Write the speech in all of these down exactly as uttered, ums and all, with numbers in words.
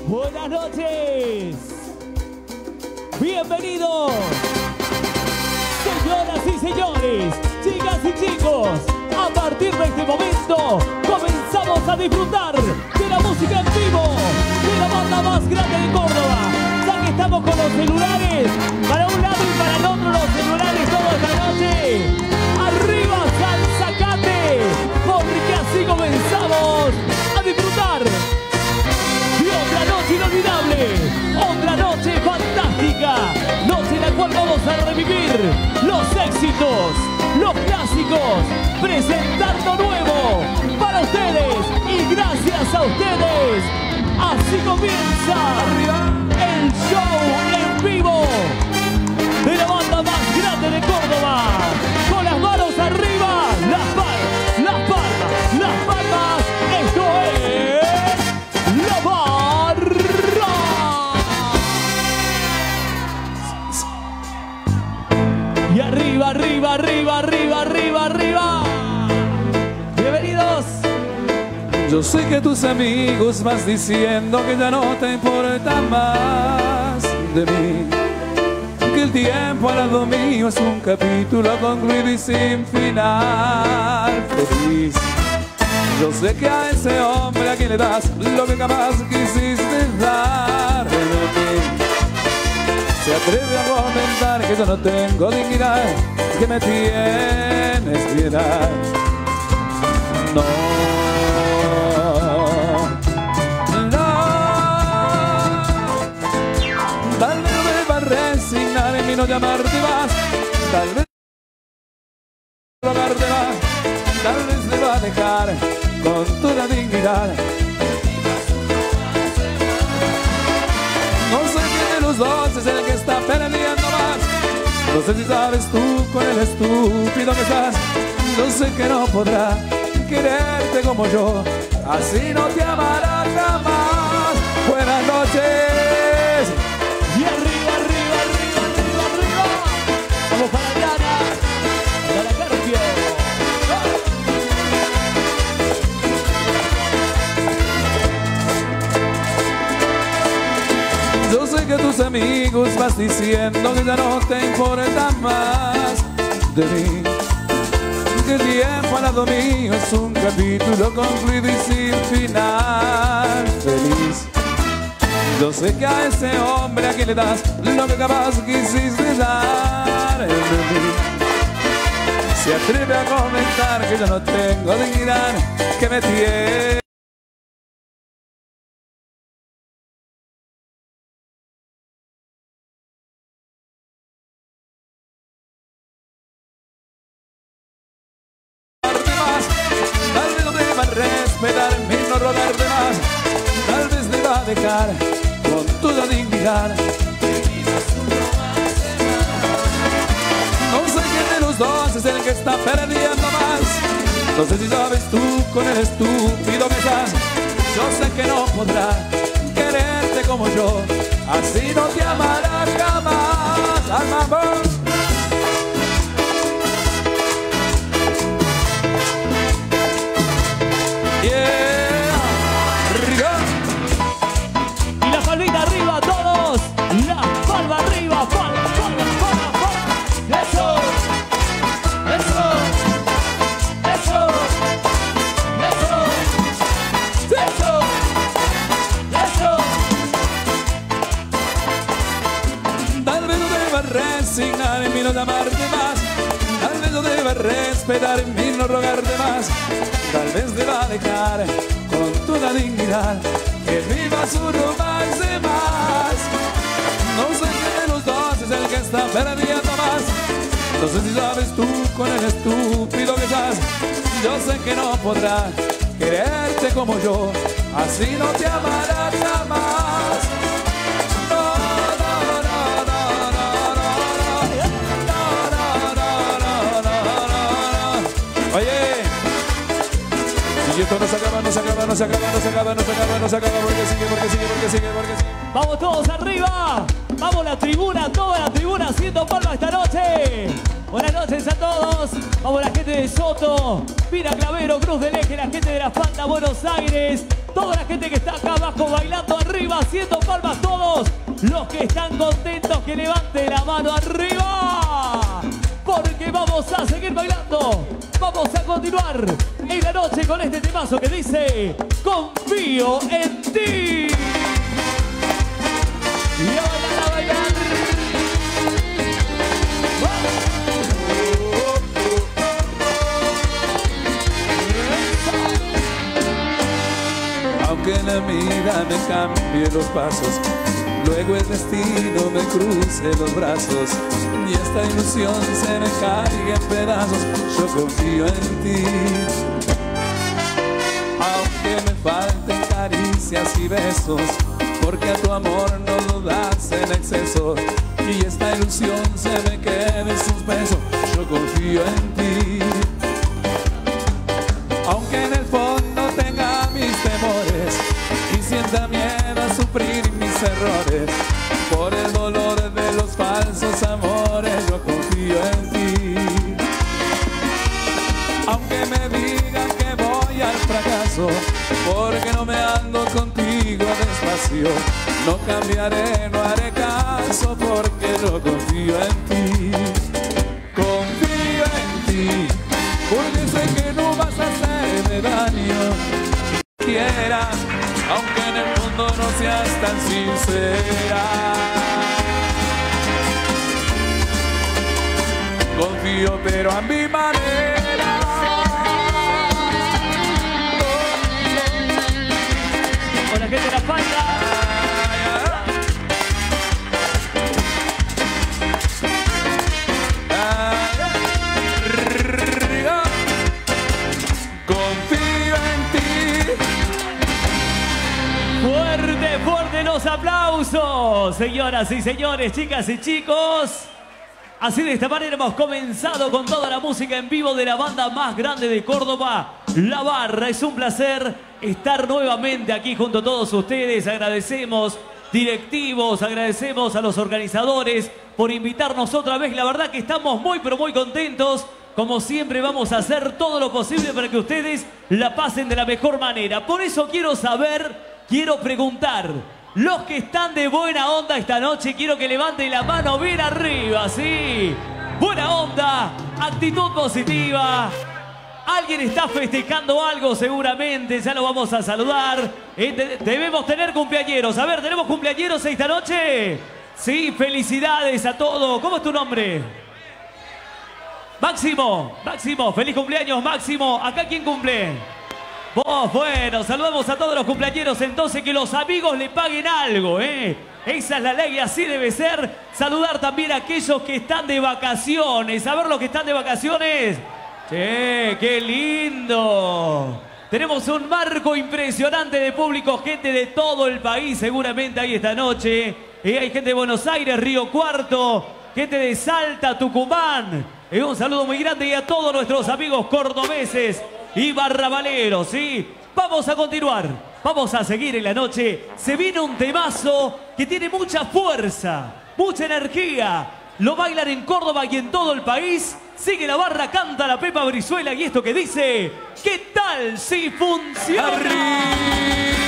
Buenas noches. Bienvenidos. Señoras y señores, chicas y chicos, a partir de este momento comenzamos a disfrutar de la música en vivo de la banda más grande de Córdoba. Ya que estamos con los celulares, para un lado y para el otro los celulares toda esta noche. Arriba Salzacate, porque así comenzamos a disfrutar de otra noche inolvidable, otra noche fantástica, noche en la cual vamos a revivir los éxitos, los clásicos, presentar lo nuevo para ustedes y gracias a ustedes. Así comienza el show en vivo de la banda más grande de Córdoba. Con las manos arriba, las palmas, las palmas, las palmas. Esto es La Barra. Y arriba, arriba, arriba, arriba, arriba, arriba. Bienvenidos. Yo sé que tus amigos vas diciendo que ya no te importa más de mí, que el tiempo al lado mío es un capítulo concluido y sin final feliz. Yo sé que a ese hombre a quien le das lo que jamás quisiste dar de mí, se atreve a comentar que yo no tengo dignidad, que me tienes piedad. No, tal vez deba resignar en mí no llamarte más, tal vez rogarte más, tal vez deba dejar con toda dignidad. No sé quién de los dos es el que está perdiendo más, no sé si sabes tú con el estúpido que estás. Yo sé que no podrá quererte como yo, así no te amará jamás. Buenas noches. Y arriba, arriba, arriba, arriba, arriba. Vamos para Lara, Lara Carpio. Yo sé que tus amigos vas diciendo que ya no te importa más de mí, que el tiempo al lado mío es un capítulo concluido y sin final feliz. Yo sé que a ese hombre a quien le das lo que jamás quisiste dar en mí, se atreve a comentar que yo no tengo dignidad, que me tiene. Tal vez no deba respetarme y no rogarte más, tal vez deba dejar con toda dignidad. No sé quién de los dos es el que está perdiendo más, no sé si sabes tú con el estúpido que estás. Yo sé que no podrá quererte como yo, así no te amará jamás. Al mamón. Y la palmita arriba todos. La palma arriba. Palma, palma, palma, palma. Eso. Eso. Eso. Eso. Eso. Eso. Tal vez no deba resignar en mí no llamarte más, tal vez no deba respetar en mí no rogarte más, tal vez deba dejar con toda dignidad que vivas un romance más. No sé quién de los dos es el que está perdiendo más, no sé si sabes tú con el estúpido que estás. Yo sé que no podrá quererte como yo, así no te amará jamás. No, no, no, no, no, no, no, no, no, no, no. Oye, y esto no se acaba, no se acaba, no se acaba, no se acaba, no se acaba, no se acaba, porque sigue, porque sigue, porque sigue, porque sigue. Vamos todos arriba. Vamos la tribuna, toda la tribuna haciendo palmas esta noche. Buenas noches a todos. Vamos la gente de Soto, Pira Clavero, Cruz del Eje, la gente de La Fanta, Buenos Aires. Toda la gente que está acá abajo bailando arriba, haciendo palmas todos. Los que están contentos que levanten la mano arriba. Porque vamos a seguir bailando. Vamos a continuar en la noche con este temazo que dice Confío en ti. Y a bailar, a bailar. Aunque la vida me cambie los pasos, luego el destino me cruce los brazos y esta ilusión se me caiga en pedazos, yo confío en ti. Aunque me falten caricias y besos, porque a tu amor no lo das en exceso y esta ilusión se me quede en suspenso, yo confío en ti. Aunque en el fondo tenga mis temores y sienta miedo a sufrir mis errores, por el dolor de los falsos amores yo confío en ti. Aunque me digan que voy al fracaso, porque no me ando contigo despacio, no cambiaré, no haré caso, porque yo confío en ti. Confío en ti, porque sé que no vas a hacerme daño. Quiera, aunque en el fondo no seas tan sincera. Confío pero a mi manera. Con la gente de la falda. Fuerte, fuerte los aplausos, señoras y señores, chicas y chicos. Así de esta manera hemos comenzado con toda la música en vivo de la banda más grande de Córdoba, La Barra. Es un placer estar nuevamente aquí junto a todos ustedes. Agradecemos directivos, agradecemos a los organizadores por invitarnos otra vez. La verdad que estamos muy pero muy contentos. Como siempre vamos a hacer todo lo posible para que ustedes la pasen de la mejor manera. Por eso quiero saber... Quiero preguntar, los que están de buena onda esta noche, quiero que levanten la mano bien arriba, ¿sí? Buena onda, actitud positiva. Alguien está festejando algo seguramente, ya lo vamos a saludar. Eh, debemos tener cumpleañeros. A ver, ¿tenemos cumpleañeros esta noche? Sí, felicidades a todos. ¿Cómo es tu nombre? Máximo, Máximo, feliz cumpleaños Máximo. ¿Acá quién cumple? Vos, bueno, saludamos a todos los cumpleañeros, entonces que los amigos le paguen algo, ¿eh? Esa es la ley, así debe ser. Saludar también a aquellos que están de vacaciones. A ver los que están de vacaciones. ¡Che, qué lindo! Tenemos un marco impresionante de público, gente de todo el país seguramente ahí esta noche. Eh, hay gente de Buenos Aires, Río Cuarto, gente de Salta, Tucumán. Eh, un saludo muy grande y a todos nuestros amigos cordobeses y barravaleros, ¿sí? Vamos a continuar, vamos a seguir en la noche. Se viene un temazo que tiene mucha fuerza, mucha energía. Lo bailan en Córdoba y en todo el país. Sigue la barra, canta la Pepa Brizuela y esto que dice, ¿qué tal si funciona? Arriba.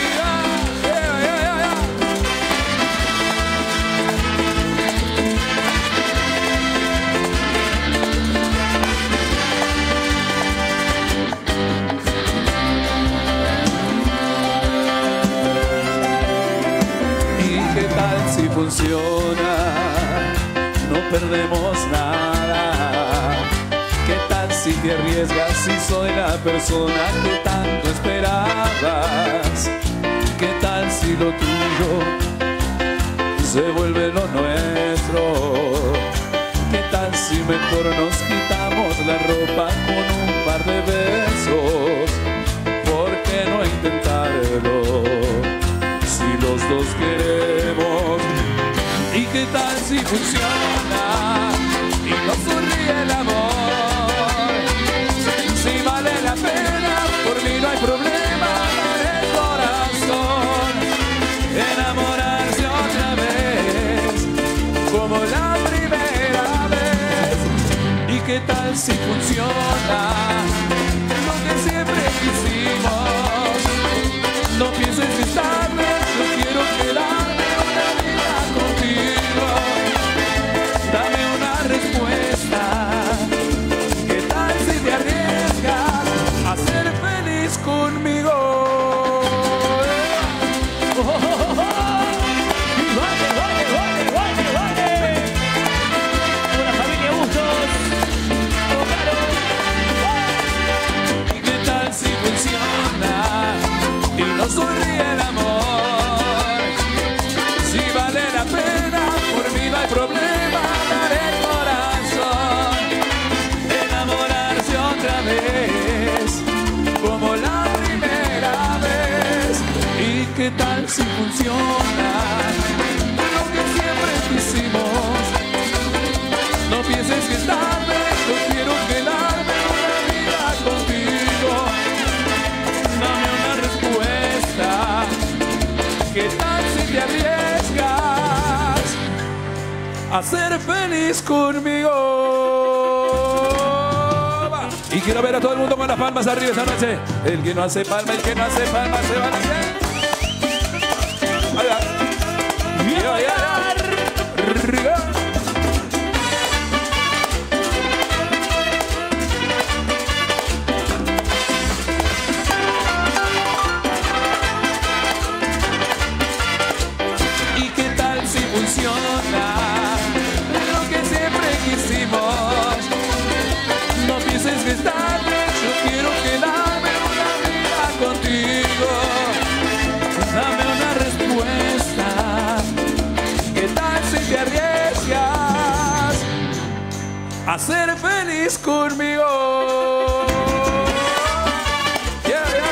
Si funciona, no perdemos nada. ¿Qué tal si te arriesgas si soy la persona que tanto esperabas? ¿Qué tal si lo tuyo se vuelve lo nuestro? ¿Qué tal si mejor nos quitamos la ropa con un par de besos? ¿Por qué no intentarlo? Si los dos queremos. ¿Y qué tal si funciona y nos sonríe el amor? Si vale la pena, por mí no hay problema. El corazón, enamorarse otra vez, como la primera vez. ¿Y qué tal si funciona lo que siempre quisimos? No pienso si funciona lo que siempre quisimos. No pienses que es tarde, yo quiero quedarme una vida contigo. Dame una respuesta, ¿qué tal si te arriesgas a ser feliz conmigo? Y quiero ver a todo el mundo con las palmas arriba esta noche. El que no hace palma, el que no hace palma se va a hacer. Allá. Y a bailar. ¿Y qué tal si funciona lo que siempre quisimos? No pienses que es tarde, yo quiero quedarme una vida contigo. Dame una respuesta, ¿qué tal si te arriesgas a ser feliz conmigo? Yeah, yeah,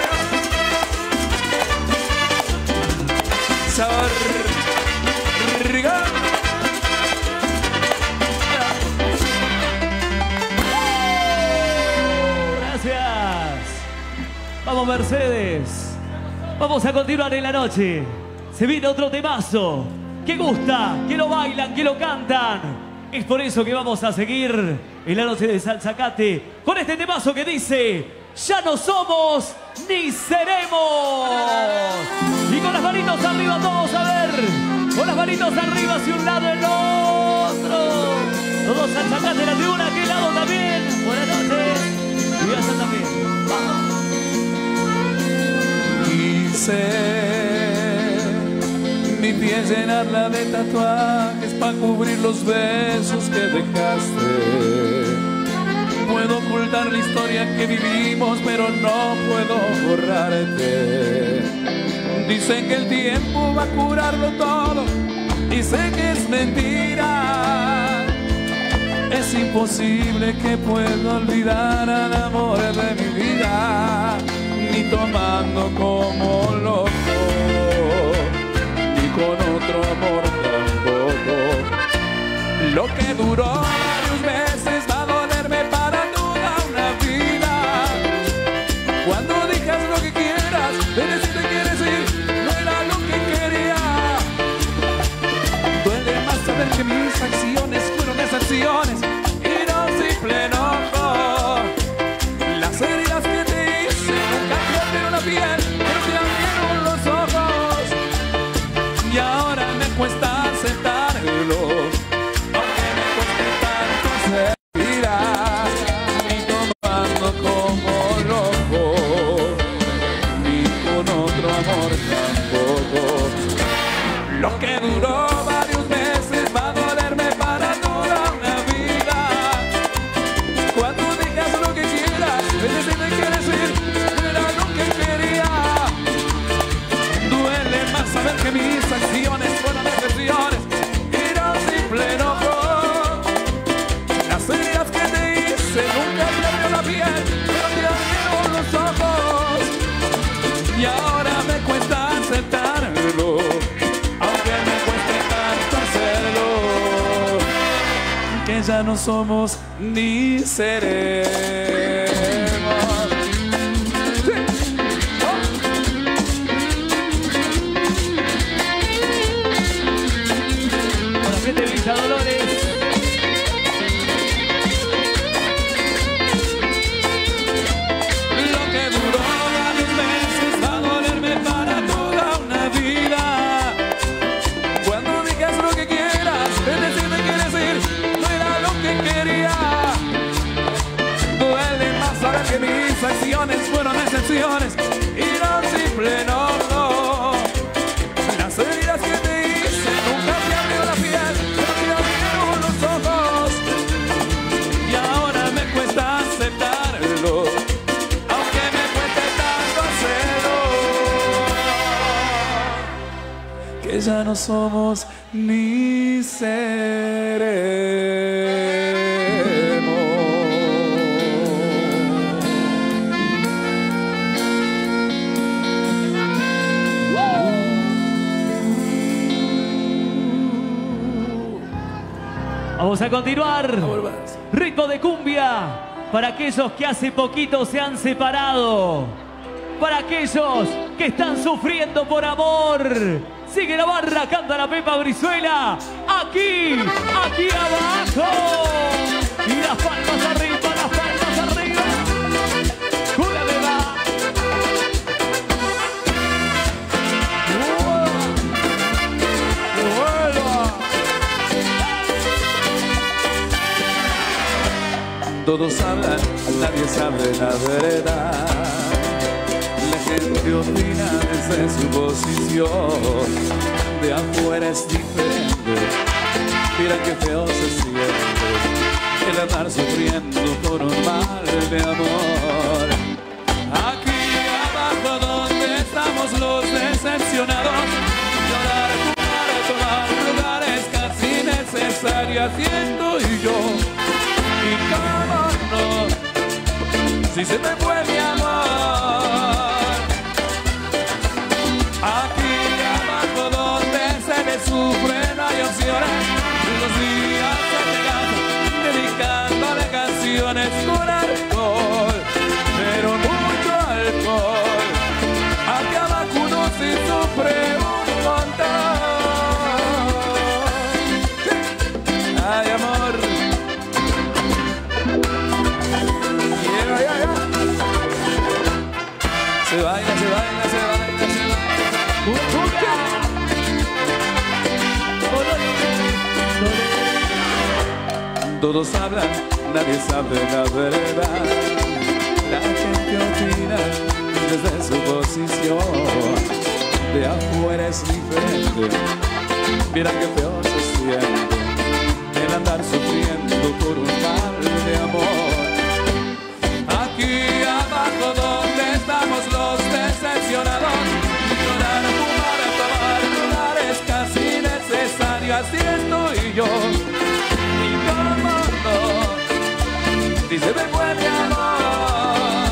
yeah. Sabor rico. Vamos, Mercedes. Vamos a continuar en la noche. Se viene otro temazo que gusta, que lo bailan, que lo cantan. Es por eso que vamos a seguir en la noche de Salzacate con este temazo que dice: ya no somos ni seremos. Y con las manitos arriba todos, a ver. Con las manitos arriba hacia un lado y el otro. Todos Salzacate, la tribuna, aquel lado también. Buenas noches. Y allá también. Vamos. Quise mi piel llenarla de tatuajes para cubrir los besos que dejaste. Puedo ocultar la historia que vivimos, pero no puedo borrarte. Dicen que el tiempo va a curarlo todo y sé que es mentira. Es imposible que pueda olvidar al amor de mi vida, ni tomando como loco, ni con otro amor tampoco. Lo que duró varios meses va a dolerme para toda una vida. Cuando digas lo que quieras, debes si te quieres ir, no era lo que quería. Duele más saber que mis acciones fueron decepciones y no simple enojo. Las heridas que te hice nunca perdieron la piel, pero te abrieron los ojos. Y ahora me cuesta aceptarlo, aunque me cueste tanto hacer mirar, ni tomando como loco, ni con otro amor tampoco. Lo que duró varios meses va a dolerme para toda una vida. Cuando digas lo que quieras, es decir, me quieres ir, no era lo que quería. Duele más saber que mis acciones fueron excepciones y no simple enojo. Las heridas que te hice nunca te abrió la piel, pero te abrieron los ojos. Y ahora me cuesta aceptarlo, aunque me cueste tanto hacerlo, que ya no somos ni seremos. Sí. Oh. Con la gente de Villa Dolores. Lo que duró varios meses va a dolerme para toda una vida. Cuando digas lo que quieras, es decir, te quieres ir, no era lo que quería. Duele más saber que mis acciones fueron excepciones y no simple enojo. Las heridas que te hice nunca te abrieron la piel, pero te abrieron los ojos. Y ahora me cuesta aceptarlo, aunque me cueste tanto hacerlo, que ya no somos ni seremos. Vamos a continuar. Ritmo de cumbia para aquellos que hace poquito se han separado. Para aquellos que están sufriendo por amor. Sigue la barra, canta la Pepa Brizuela. Aquí, aquí abajo. Y las palmas arriba, las palmas arriba. ¡Una beba! Todos hablan, nadie sabe la verdad. La gente opina desde su posición. De afuera es diferente. Mira qué feo se siente el andar sufriendo por un mal de amor. Aquí abajo donde estamos los decepcionados, llorar, fumar, tomar, lugar es casi necesario. Haciendo y yo, y cómo no, si se me fue mi amor. Aquí abajo donde se le sufre no hay opciones. Los días se llegan dedicándole canciones con alcohol, pero mucho alcohol. Aquí abajo uno sí sufre un montón. Ay, amor. Yeah, yeah, yeah. Se baila, se baila, se baila, se baila. Todos hablan, nadie sabe la verdad. La gente opina desde su posición. De afuera es diferente. Mira qué feo se siente el andar sufriendo por un mal de amor. Aquí abajo donde estamos los decepcionados, llorar, fumar, tomar, lugar es casi necesario. Así estoy yo. Y cómo no, si se me fue mi amor.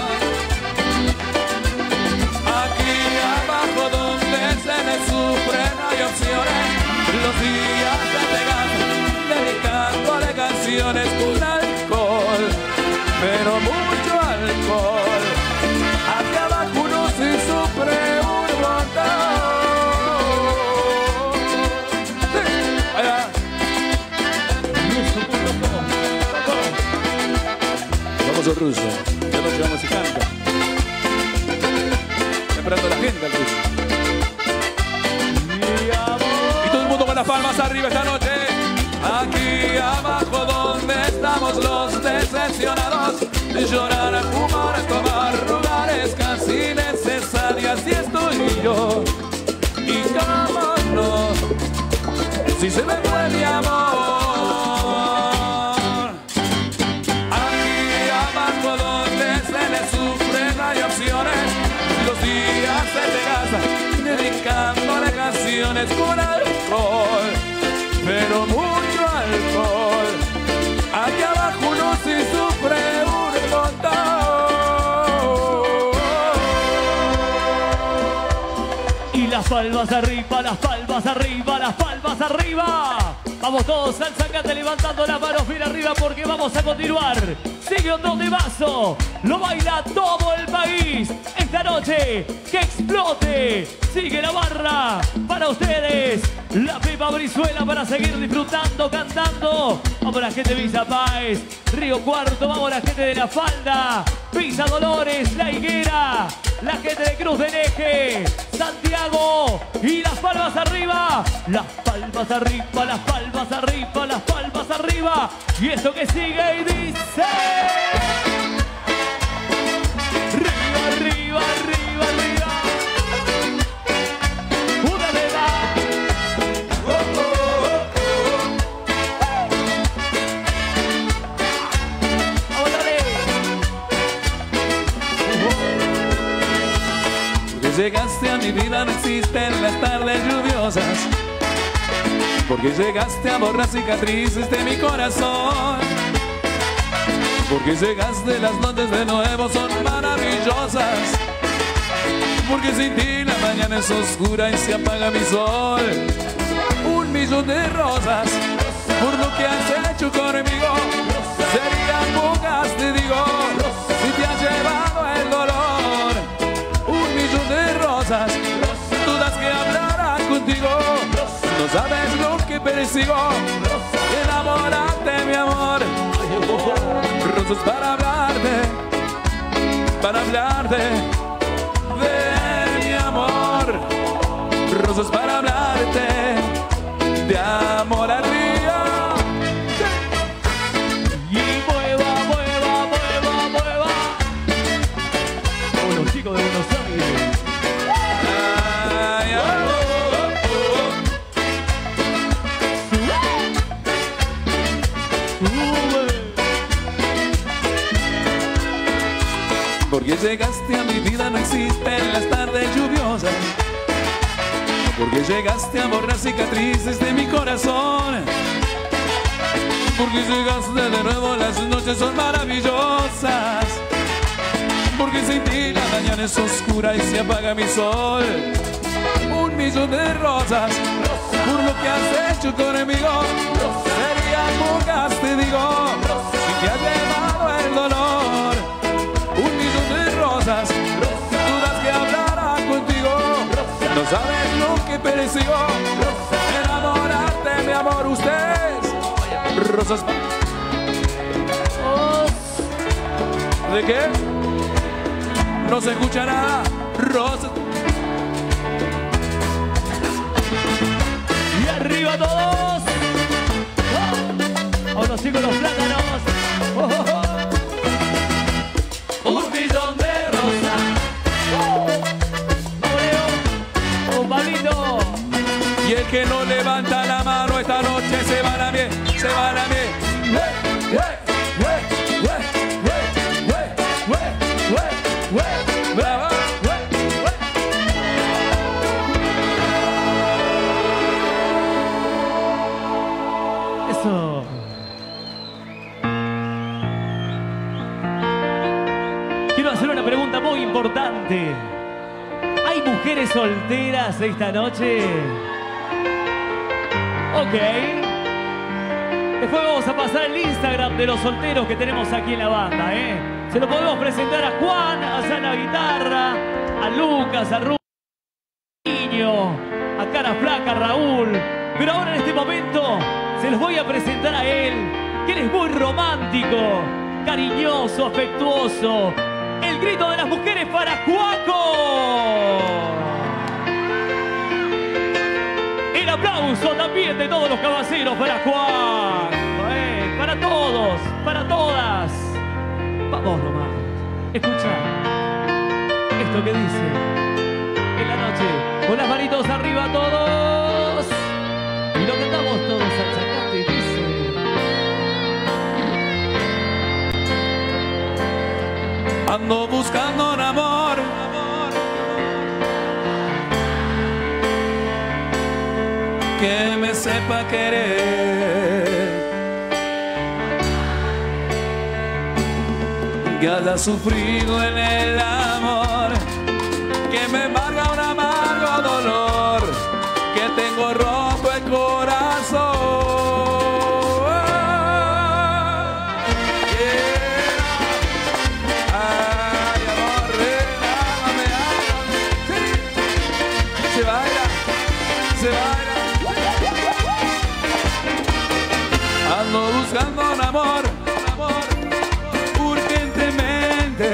Aquí abajo donde se le sufre no hay opciones. Los días se pegan dedicándole canciones con alcohol, pero mucho alcohol. Aquí abajo uno sí sufre un montón. Sí, allá. Vamos al ruso, esta noche vamos y canta. Esperando a la gente al ruso. Y todo el mundo con las palmas arriba esta noche. Aquí abajo donde estamos los decepcionados, llorar, fumar, tomar, rogar es casi necesario. Así estoy yo. Y cómo no, si se me fue mi amor. Aquí abajo donde se le sufre no hay opciones. Los días se te gastan dedicándole canciones con alcohol, pero mucho alcohol. Aquí abajo uno sí sufre un montón. Y las palmas arriba, las palmas arriba, las palmas arriba. Vamos todos al sacate levantando las manos bien arriba porque vamos a continuar. Sigue otro temazo, lo baila todo el país. Esta noche, que explote. Sigue la barra para ustedes. La Pepa Brizuela para seguir disfrutando, cantando. Vamos la gente de Villa Páez, Río Cuarto, vamos la gente de La Falda, Villa Dolores, La Higuera, la gente de Cruz del Eje, Santiago. Y las palmas arriba, las palmas arriba, las palmas arriba, las palmas arriba. Y esto que sigue y dice: arriba, arriba, arriba, arriba. Una beba. Oh, oh, oh, oh. Vamos a ver. Porque llegaste a mi vida no existen las tardes lluviosas. Porque llegaste a borrar cicatrices de mi corazón. Porque llegaste, las noches de nuevo son maravillosas. Porque sin ti la mañana es oscura y se apaga mi sol. Un millón de rosas por lo que has hecho conmigo. Serían pocas, te digo, si te has llevado el dolor. Un millón de rosas, todas que hablarán contigo. No sabes lo que persigo, enamorarte, mi amor. Rosas para hablarte, para hablarte de mi amor. Rosas para hablarte de amor al día. Y mueva, mueva, mueva, mueva. Como los chicos de Buenos Aires. Ay, ay, oh, oh, oh. Porque llegaste a mi vida, no existen las tardes lluviosas. Porque llegaste a borrar cicatrices de mi corazón. Porque llegaste de nuevo, las noches son maravillosas. Porque sin ti la mañana es oscura y se apaga mi sol. Un millón de rosas, por lo que has hecho conmigo. Serían pocas, te digo, si te has llevado el dolor. Un millón de rosas, todas que hablarán contigo. No sabes lo que persigo, enamorarte, mi amor, ustedes. Rosas. ¿De qué? No se escucha nada. Rosas. Y arriba todos. Oh, los chicos, los plátanos. Oh, oh, oh. Un millón de rosas. Oh, Pablito. Y el que no levanta la mano esta noche se va a la miel, se va a la miel. Bravo. Eso. Quiero hacer una pregunta muy importante. ¿Hay mujeres solteras esta noche? Ok. Después vamos a pasar el Instagram de los solteros que tenemos aquí en la banda, ¿eh? Se lo podemos presentar a Juan, a Sana Guitarra, a Lucas, a Rubén, a Cara Flaca, a Raúl. Pero ahora en este momento se los voy a presentar a él, que él es muy romántico, cariñoso, afectuoso. El grito de las mujeres para Juaco. El aplauso también de todos los caballeros para Juan. Eh, para todos, para todas. Vamos nomás. Escucha esto que dice en la noche. Con las manitos arriba todos. Y lo cantamos todos al chacate. Dice: ando buscando un amor, que me sepa querer, que haya sufrido en el amor, que me embarga un amargo dolor, que tengo roto el corazón. Se baila, se baila. Ando buscando un amor, amor, urgentemente,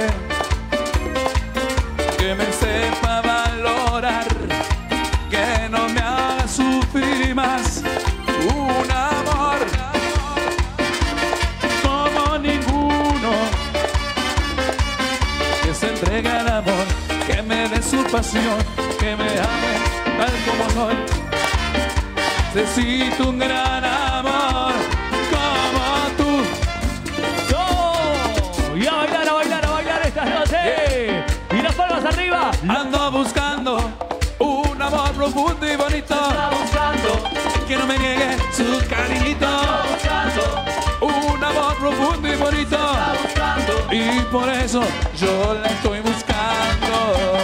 que me sepa valorar, que no me haga sufrir más. Un amor como ninguno, que se entregue al amor, que me dé su pasión, que me ame tal como soy. Necesito un gran amor como tú. ¡Oh! Y a bailar, a bailar, a bailar esta noche. Y las palmas arriba. Ando buscando un amor profundo y bonito, Está buscando, que no me niegue su cariñito. está buscando, Un amor profundo y bonito, está buscando. y por eso yo la estoy buscando.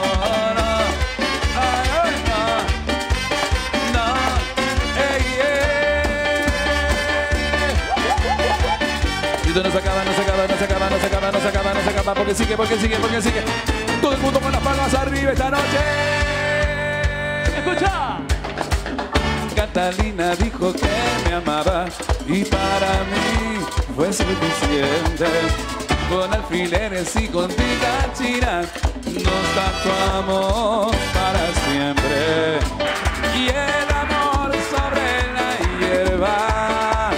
Esto no se acaba, no se acaba, no se acaba, no se acaba, no se acaba, no se acaba, porque sigue, porque sigue, porque sigue. Todo el mundo con las palmas arriba esta noche. ¡Escucha! Catalina dijo que me amaba y para mí fue suficiente. Con alfileres y con tinta china nos tatuamos para siempre. Y el amor sobre la hierba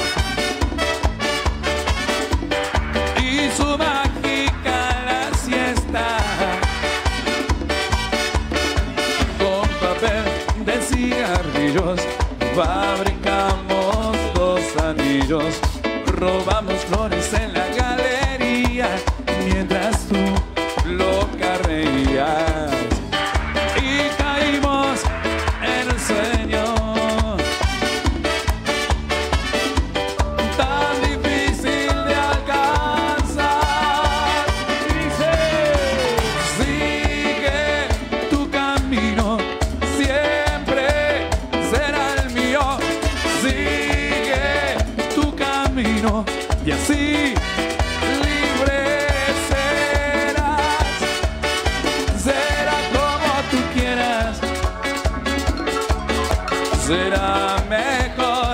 y su mágica la siesta. Con papel de cigarrillos fabricamos dos anillos. Robamos flores en la galería mientras tú loca reías. Y caímos en el sueño tan difícil de alcanzar. Dice, sigue tu camino, siempre será el mío. Sigue tu camino y así libre serás. Será como tú quieras. Será mejor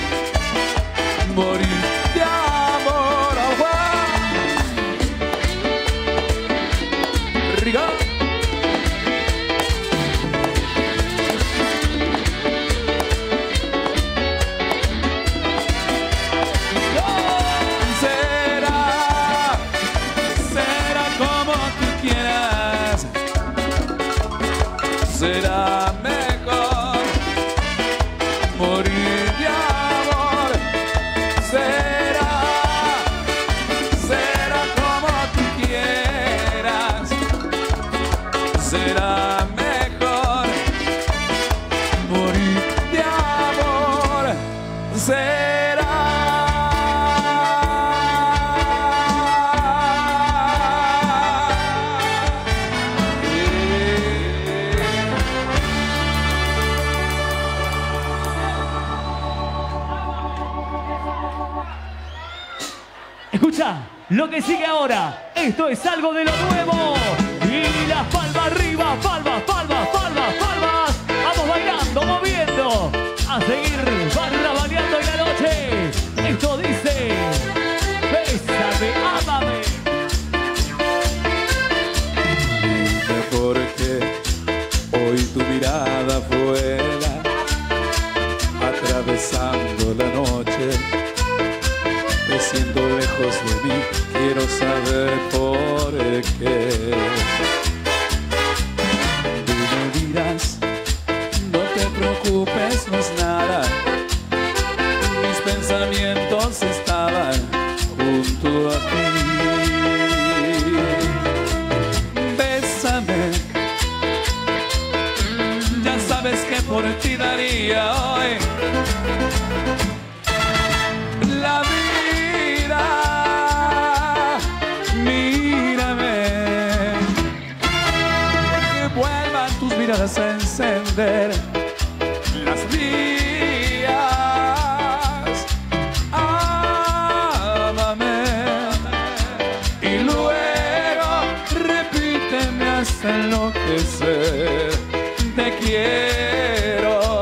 morir de amor. Rico. Será, será como tú quieras. Será mejor morir de amor. Será, será como tú quieras. Será mejor morir de amor. Será. Escucha, lo que sigue ahora, esto es algo de lo nuevo. Y las palmas arriba, palmas, palmas, palmas, palmas. Vamos bailando, moviendo. A seguir barrabaneando en la noche. Esto dice, bésame, ámame. Dime por qué hoy tu mirada vuela atravesando la noche. Me siento lejos de mí, quiero saber por qué. Tú me dirás, no te preocupes, no es nada. Mis pensamientos estaban junto a ti. Bésame, ya sabes que por ti daría hoy la vida. Miradas a encender las mías. Ámame y luego repíteme hasta enloquecer. Te quiero.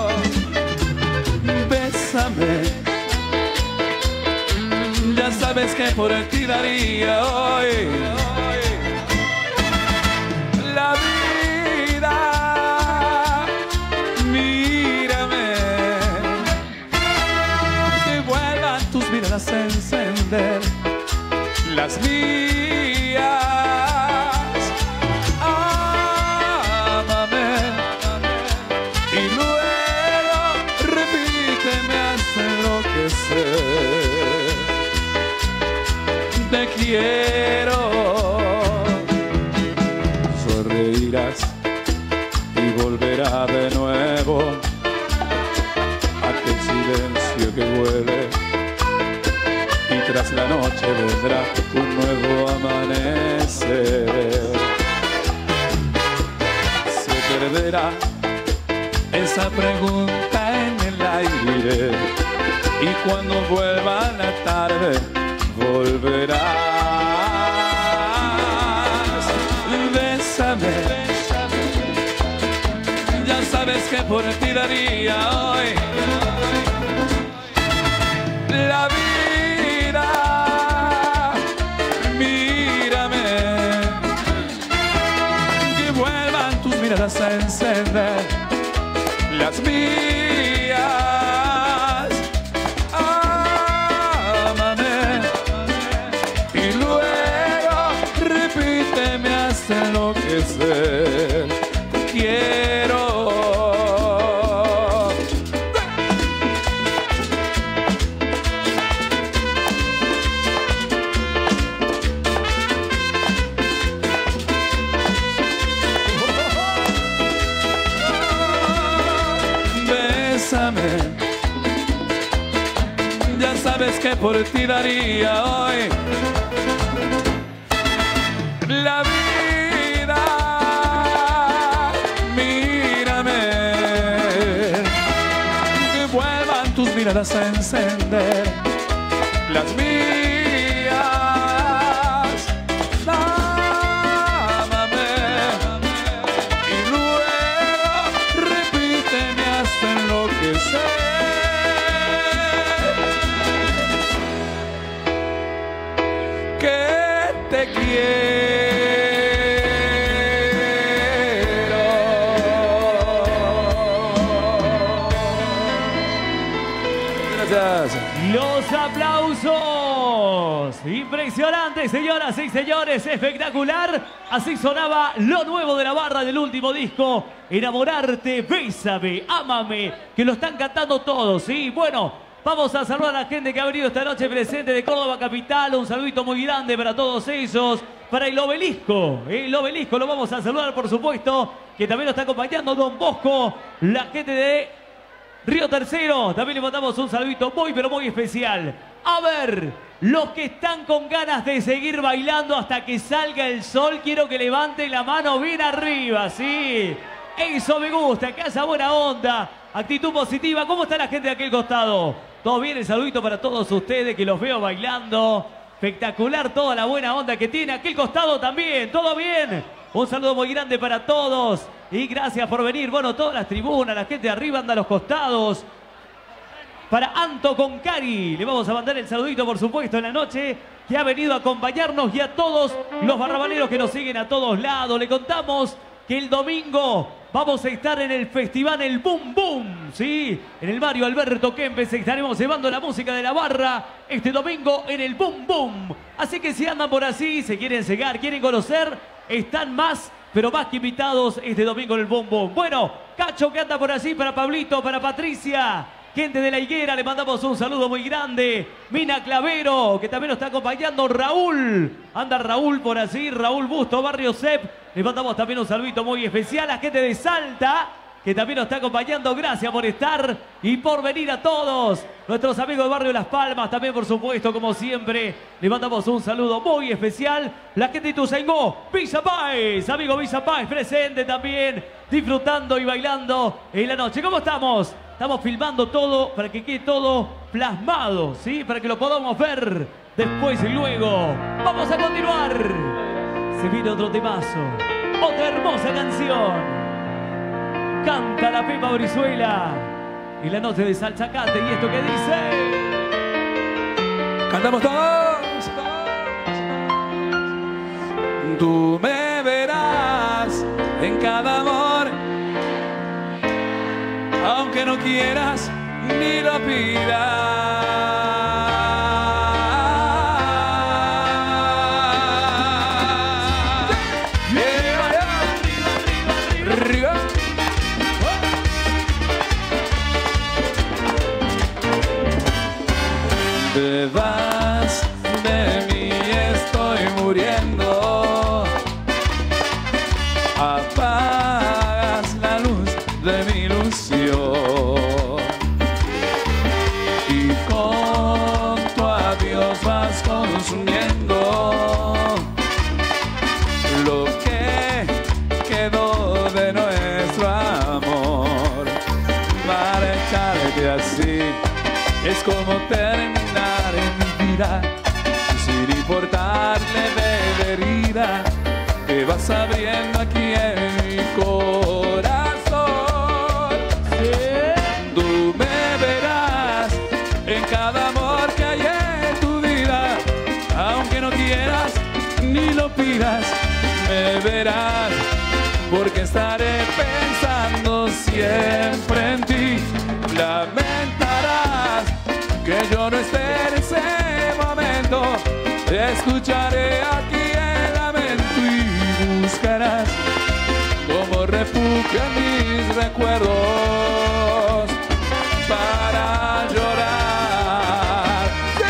Bésame, ya sabes que por ti daría hoy la vida. A encender las mías. Ámame y luego repíteme hasta enloquecer. Te quiero. Sonreirás y volverá de nuevo aquel silencio que huele. Tras la noche vendrá un nuevo amanecer. Se perderá esa pregunta en el aire y cuando vuelva la tarde volverás. Bésame, ya sabes que por ti daría hoy la vida. Mírame, que vuelvan tus miradas a encender las mías. Ámame y luego repíteme hasta enloquecer. Quiero. Ya sabes que por ti daría hoy la vida. Mírame, que vuelvan tus miradas a encender las mías. Ámame y luego repíteme hasta enloquecer. Te quiero. Gracias. Los aplausos. Impresionante, señoras y señores. Espectacular. Así sonaba lo nuevo de la barra del último disco. Enamorarte, bésame, ámame. Que lo están cantando todos, ¿sí? Bueno. Vamos a saludar a la gente que ha venido esta noche presente de Córdoba Capital. Un saludito muy grande para todos ellos. Para el obelisco. El obelisco lo vamos a saludar, por supuesto. Que también lo está acompañando Don Bosco. La gente de Río Tercero. También le mandamos un saludito muy, pero muy especial. A ver, los que están con ganas de seguir bailando hasta que salga el sol, quiero que levanten la mano bien arriba, ¿sí? Eso me gusta, que haya buena onda. Actitud positiva. ¿Cómo está la gente de aquel costado? ¿Todo bien? El saludito para todos ustedes que los veo bailando. Espectacular toda la buena onda que tiene. Aquel costado también. ¿Todo bien? Un saludo muy grande para todos. Y gracias por venir. Bueno, todas las tribunas, la gente de arriba anda a los costados. Para Anto Concari. Le vamos a mandar el saludito, por supuesto, en la noche. Que ha venido a acompañarnos. Y a todos los barrabaneros que nos siguen a todos lados. Le contamos que el domingo vamos a estar en el festival El Boom Boom, ¿sí? En el Mario Alberto Kempes estaremos llevando la música de la barra este domingo en el Boom Boom. Así que si andan por así, se quieren llegar, quieren conocer, están más, pero más que invitados este domingo en el Boom Boom. Bueno, Cacho que anda por así, para Pablito, para Patricia. Gente de La Higuera, le mandamos un saludo muy grande. Mina Clavero, que también nos está acompañando. Raúl, anda Raúl por así. Raúl Busto, Barrio Cep. Le mandamos también un saludito muy especial a gente de Salta, que también nos está acompañando. Gracias por estar y por venir a todos. Nuestros amigos del barrio Las Palmas, también por supuesto, como siempre. Le mandamos un saludo muy especial. La gente de Ituzaingó, Villa Páez. Amigo Villa Páez, presente también. Disfrutando y bailando en la noche. ¿Cómo estamos? Estamos filmando todo para que quede todo plasmado, ¿sí? Para que lo podamos ver después y luego. Vamos a continuar. Se viene otro temazo. Otra hermosa canción. Canta la Pepa Brizuela. Y la noche de Salzacate. ¿Y esto qué dice? Cantamos todos. Tú me verás en cada amor, aunque no quieras ni lo pidas. Te vas de mí, estoy muriendo. Apagas la luz de mi ilusión y con tu adiós vas consumiendo lo que quedó de nuestro amor. Marcharte así es como terminar en mi vida vida que vas abriendo aquí en mi corazón. Sí. Tú me verás en cada amor que hay en tu vida, aunque no quieras ni lo pidas, me verás, porque estaré pensando siempre en ti. Lamentarás que yo no esté en ese momento, te escucharé aquí el lamento y buscarás como refugio en mis recuerdos para llorar. ¡Sí!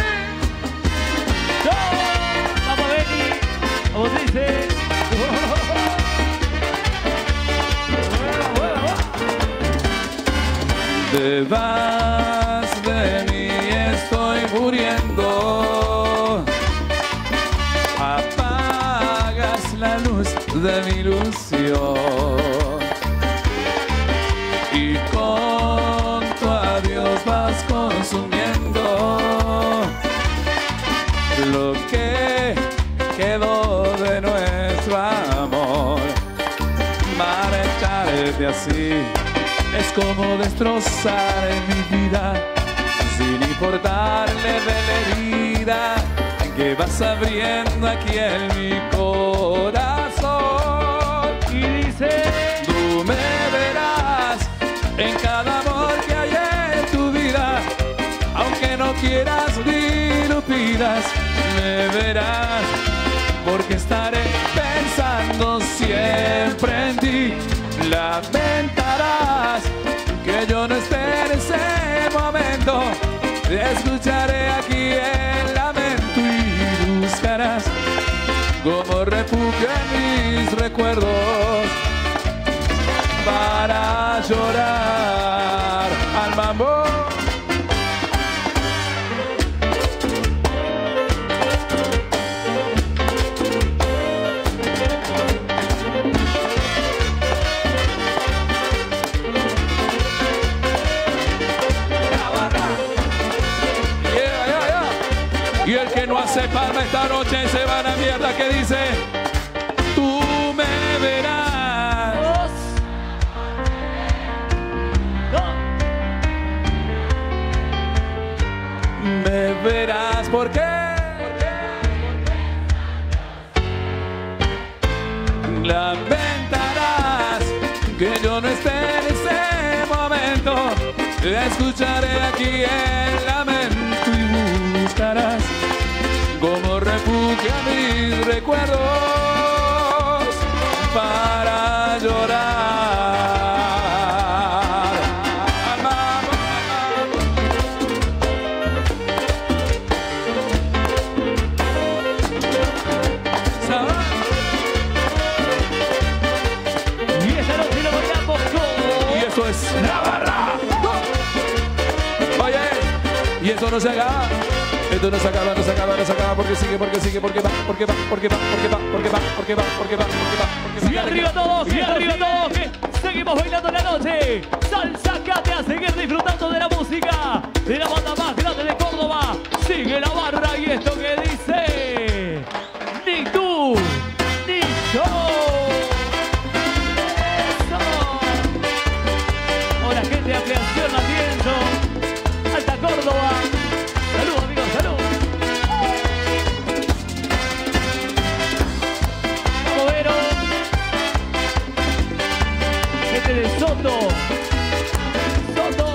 Vamos, Benny, como dice. Te vas de mí, estoy muriendo. Apagas la luz de mi ilusión y con tu adiós vas consumiendo lo que quedó de nuestro amor. Marcharte así es como destrozar mi vida, sin importarle de la herida que vas abriendo aquí en mi corazón. Y dice: tú me verás en cada amor que hay en tu vida, aunque no quieras ni lo pidas, me verás, porque estaré pensando siempre en ti. Lamentarás que yo no esté en ese momento, te escucharé aquí el lamento y buscarás como refugio en mis recuerdos para llorar al mambo. Y el que no hace palma esta noche se va a la mierda, que dice: tú me verás. Dos. Dos. Me verás, ¿por qué? Lamentarás que yo no esté en ese momento, escucharé aquí el lamento y buscarás como refugio a mis recuerdos para llorar. Y esta noche lo bailamos con... Y eso es Navarra. Oye, y eso no se acaba. Esto no se acaba, no se acaba, no se acaba, porque sigue, porque sigue, porque va, porque va, porque va, porque va, porque va, porque va, porque va, porque va, porque va. Y arriba todos, y arriba todos, que seguimos bailando la noche. Salsa Cate, a seguir disfrutando de la música de la banda más grande de Córdoba. Sigue la barra y esto que dice: ni tú, ni yo. Eso. Hola, gente de Ampliación Matienzo, Alta Córdoba. Salud, amigos, salud. Vamos, Vero. Gente de Soto. Soto.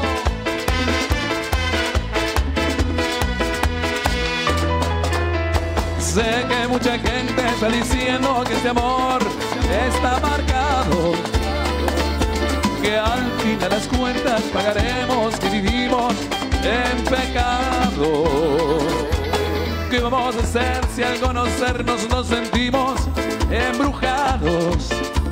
Sé que mucha gente está diciendo que este amor está marcado, que al final las cuentas pagaremos, que vivimos en pecado. ¿Qué vamos a hacer si al conocernos nos sentimos embrujados?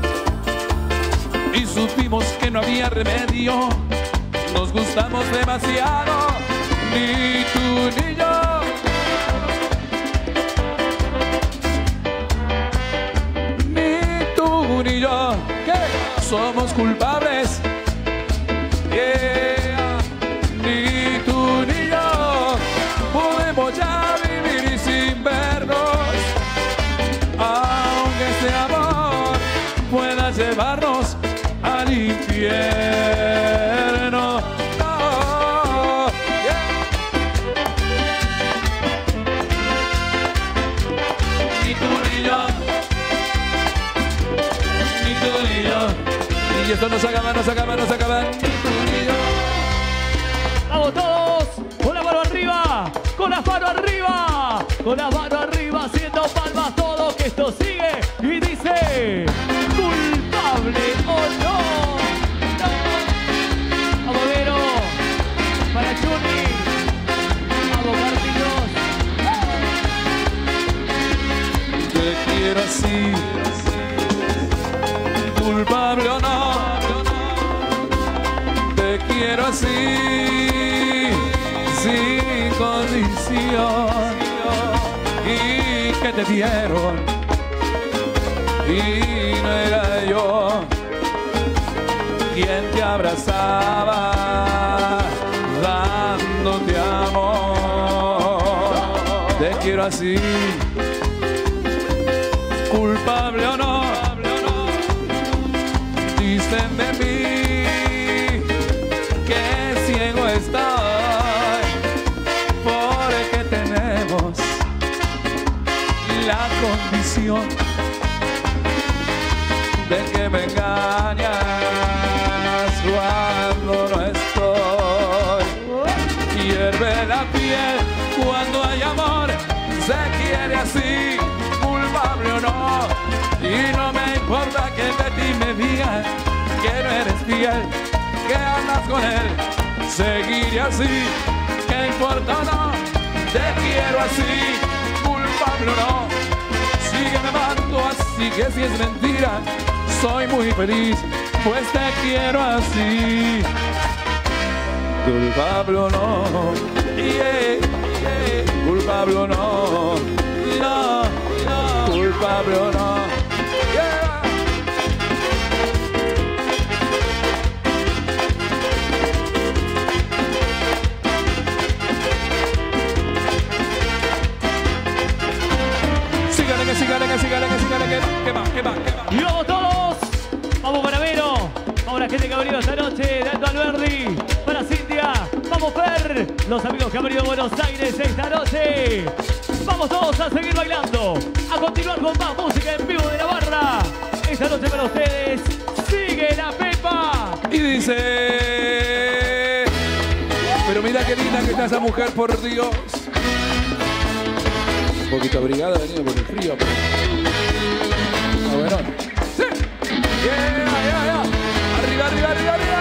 Y supimos que no había remedio, nos gustamos demasiado, ni tú ni yo. Ni tú ni yo, ¿qué? Somos culpables. Yeah. Ni tú ni yo podemos ya vivir sin vernos. Ah. infierno. Oh, yeah. Ni tú ni yo, ni tú ni yo. Y esto no se acaba, no se acaba, no se acaba. Ni tú ni yo. Vamos todos, con la mano arriba, con la mano arriba, con la mano arriba, haciendo palmas todo, que esto sigue y dice, culpable o no. No. Vamos, Vero, para Chuni, vamos, Carlitos. Te quiero así, culpable o no. Te quiero así, sin condición. ¿Y que te dieron? Y no era yo quien te abrazaba, dándote amor. Te quiero así, culpable o no. Dicen de mí que ciego estoy, porque tenemos la condición de que me engañas cuando no estoy. Hierve la piel cuando hay amor, se quiere así, culpable o no. Y no me importa que de ti me digan que no eres fiel, que andas con él, seguiré así, que importa o no. Te quiero así, culpable o no. Sígueme amando así, que si es mentira soy muy feliz, pues te quiero así, culpable o no. Yeah, yeah. Culpable o no, no, no. Culpable o no. Yeah. Sígale, que sígale, que sígale, que sígale, que que va, que va, que va. Y vamos todos, vamos para Vero, vamos la gente que ha venido esta noche, de Alto Alberdi, para Cintia, vamos Fer, los amigos que han venido a Buenos Aires esta noche. Vamos todos a seguir bailando, a continuar con más música en vivo de la barra. Esta noche para ustedes, sigue la Pepa. Y dice, pero mira qué linda que está esa mujer, por Dios. Un poquito abrigada, venido por el frío. Pero... Ah, bueno. Sí. Yeah, yeah, yeah. Arriba, arriba, arriba, arriba.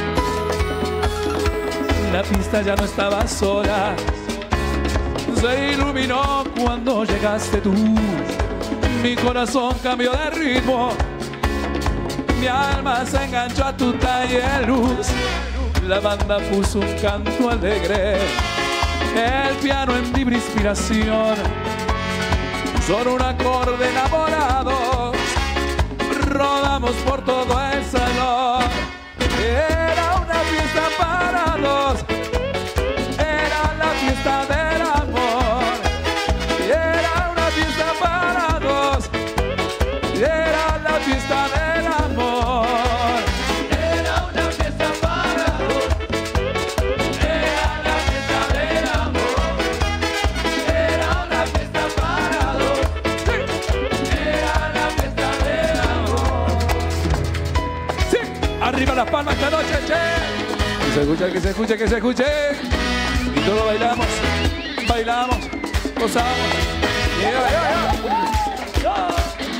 La pista ya no estaba sola. Se iluminó cuando llegaste tú. Mi corazón cambió de ritmo. Mi alma se enganchó a tu talle de luz. La banda puso un canto alegre. El piano en libre inspiración. Son un acorde enamorado. Rodamos por todo el salón. Era una fiesta para dos. Era la fiesta del amor. Era una fiesta para dos. Era la fiesta del amor. Era una fiesta para dos. Era la fiesta del amor. Era una fiesta para dos. Era la fiesta del amor. Sí, arriba las palmas esta noche, che. Que se escuche, que se escuche, que se escuche. Y todos bailamos, bailamos, gozamos. Yeah, yeah, yeah.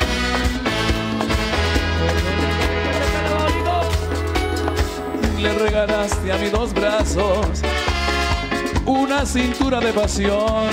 Le regalaste a mis dos brazos una cintura de pasión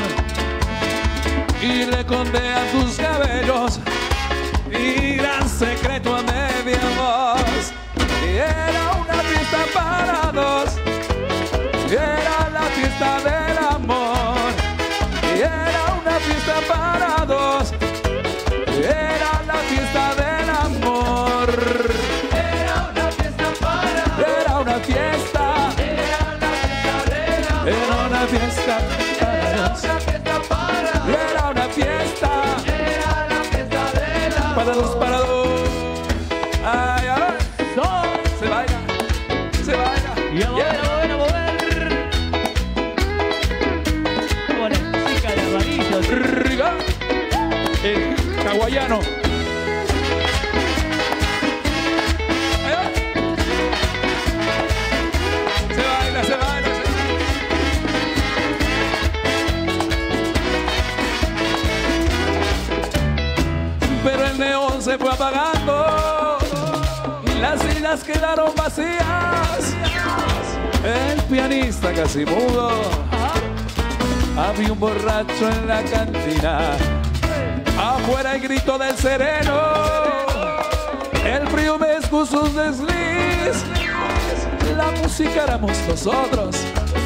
y le conté a tus cabellos mi gran secreto a media voz. Y era una fiesta para dos, y era la fiesta del amor. Y era una fiesta para dos, y era la fiesta del amor. Era una fiesta para dos, era una fiesta, era una fiesta del amor. Era una fiesta para dos, era una fiesta, era la fiesta del amor. Para dos, para dos. Ay, ay, se baila. Caguayano. Se baila, se baila, se baila. Pero el neón se fue apagando y las sillas quedaron vacías. El pianista casi mudo. Había un borracho en la cantina. Afuera el grito del sereno. El frío mezcló sus desliz. La música éramos nosotros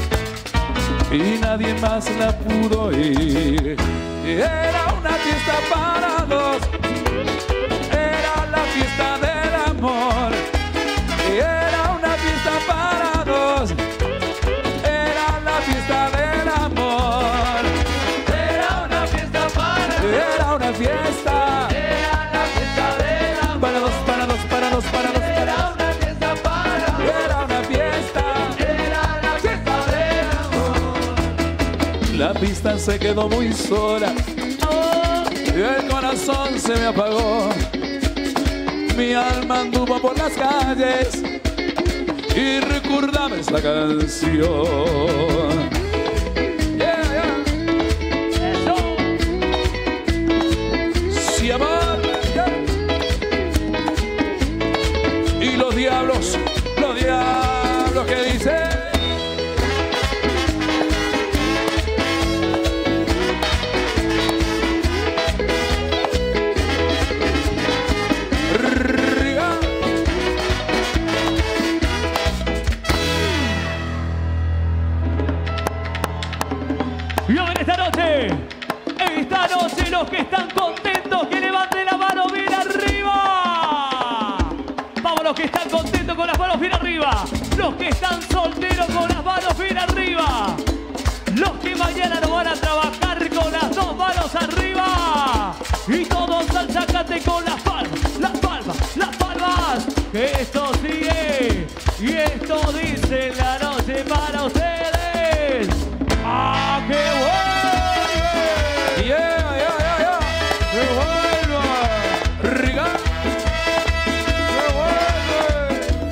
y nadie más la pudo oír. Era una fiesta para dos. Era la fiesta del amor. Era una fiesta para dos. Era la fiesta del amor. Era una fiesta para dos. Era una fiesta. Era la fiesta del amor. Para dos, para dos, para dos, para dos. Era una fiesta para dos. Era una fiesta. Era la fiesta del amor. La pista se quedó muy sola y el corazón se me apagó. Mi alma anduvo por las calles y recordaba esta canción. Yeah, yeah. Eso. Sí, amor, yeah. Y los diablos, los diablos que dicen. Esta noche los que están contentos que levanten la mano bien arriba. Vamos los que están contentos con las manos bien arriba. Los que están solteros con las manos bien arriba. Los que mañana no van a trabajar con las dos manos arriba. Y todos al Zacate con las palmas, las palmas, las palmas. Que esto sigue y esto dice la noche para ustedes. ¡Ah, qué bueno! Yeah, yeah, yeah, yeah. ¡Qué bueno! Riga. ¡Qué bueno!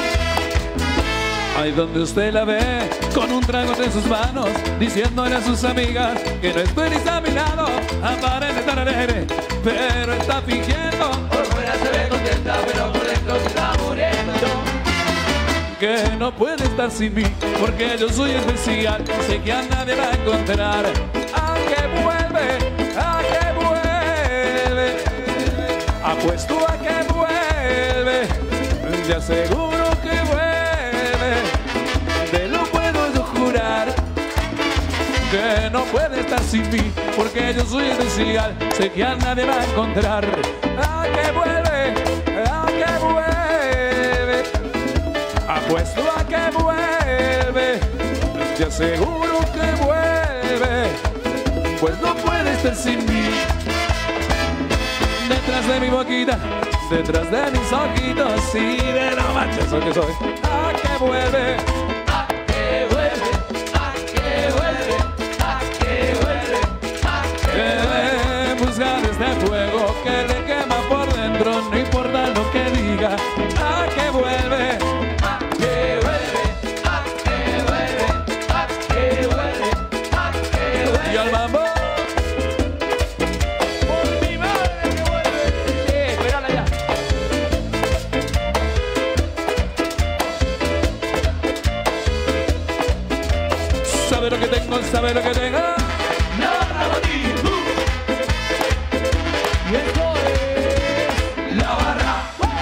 Ahí donde usted la ve, con un trago entre sus manos, diciéndole a sus amigas que no estoy ni a mi lado. Aparece tararere, pero está fingiendo. Por fuera se ve contenta, pero por dentro se está muriendo. Que no puede estar sin mí, porque yo soy especial. Sé que a nadie va a encontrar. A que vuelve, a que vuelve. Apuesto a que vuelve. Te aseguro que vuelve. Te lo puedo yo jurar. Que no puede estar sin mí, porque yo soy especial. Sé que a nadie va a encontrar. A que vuelve, a que vuelve. Apuesto a que vuelve, te aseguro que vuelve, pues no puede estar sin mí. Detrás de mi boquita, detrás de mis ojitos, y de lo manchoso que soy. A que vuelve, ¡A que vuelve! ¡A que vuelve! ¡A que vuelve! ¡A que vuelve! que buscar este fuego que le quema por dentro, no importa lo que diga. A que vuelve. Y al mambo. ¡Por mi madre que vuelve! ¡Eh, espérala ya! Sabe lo que tengo, sabe lo que tengo. ¡La Rabatí! Y esto es La Barra.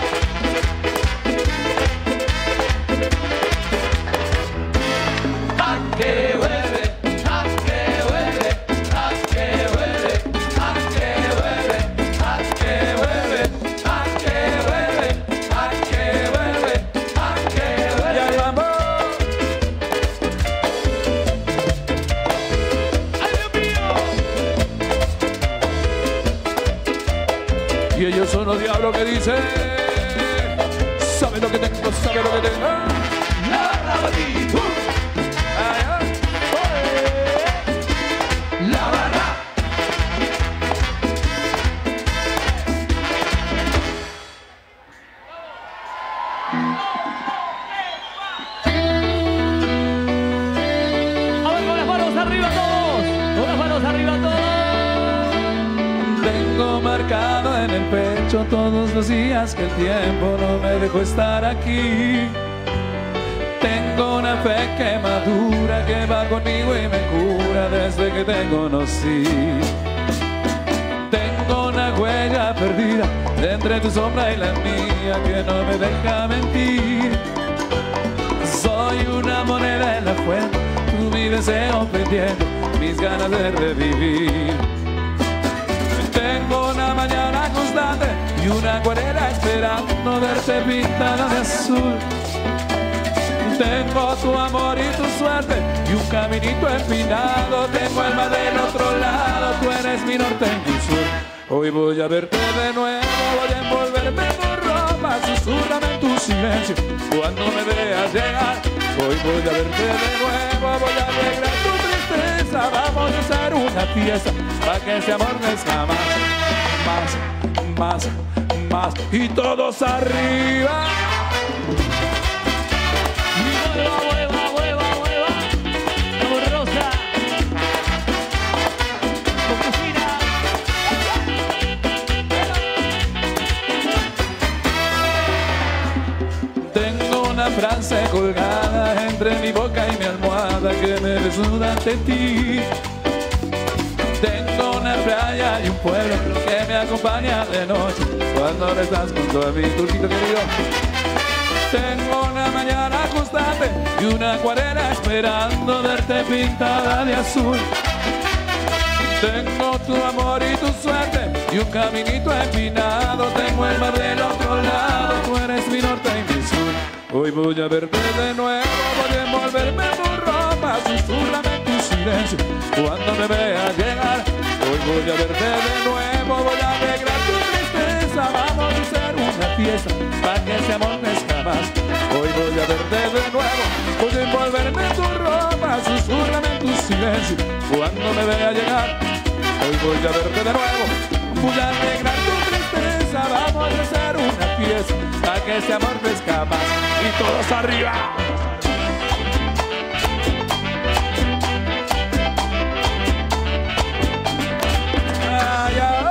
¡A que vuelve! Y ellos son los diablos que dicen, sabe lo que tengo, sabe lo que tengo. La Rabatí. La Barra. en el pecho todos los días que el tiempo no me dejó estar aquí. Tengo una fe que madura, que va conmigo y me cura desde que te conocí. Tengo una huella perdida entre tu sombra y la mía que no me deja mentir. Soy una moneda en la fuente, tú mi deseo pendiente, mis ganas de revivir. Tengo una mañana constante y una acuarela esperando verte pintada de azul. Tengo tu amor y tu suerte y un caminito empinado. Tengo el mar del otro lado, tú eres mi norte y mi sur. Hoy voy a verte de nuevo, voy a envolverme en tu ropa, susúrrame en tu silencio cuando me veas llegar. Hoy voy a verte de nuevo, voy a alegrar tu tristeza. Vamos a hacer una fiesta para que ese amor crezca más, más, más, más. Y todos arriba. Mueva, mueva, mueva, mueva. Como Rosa. Con cocina. Tengo una frase colgada entre mi boca y mi almohada que me desnuda ante ti. Tengo una playa y un pueblo que me acompaña de noche cuando no estás junto a mí, turquito querido. Tengo una mañana constante y una acuarela esperando verte pintada de azul. Tengo tu amor y tu suerte y un caminito empinado. Tengo el mar del otro lado, tú eres mi norte y mi sur. Hoy voy a verte de nuevo, voy a envolverme en tu ropa, susúrrame en tu silencio cuando me veas llegar. Hoy voy a verte de nuevo, voy a alegrar tu tristeza. Vamos a hacer una fiesta para que ese amor crezca más. Hoy voy a verte de nuevo, voy a envolverme en tu ropa, susúrrame en tu silencio cuando me vea llegar. Hoy voy a verte de nuevo, voy a alegrar tu tristeza. Vamos a hacer una fiesta para que ese amor crezca más. Y todos arriba. Ay, ay.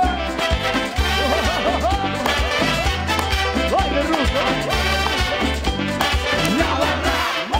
¡Baile ruso! ¡La barra!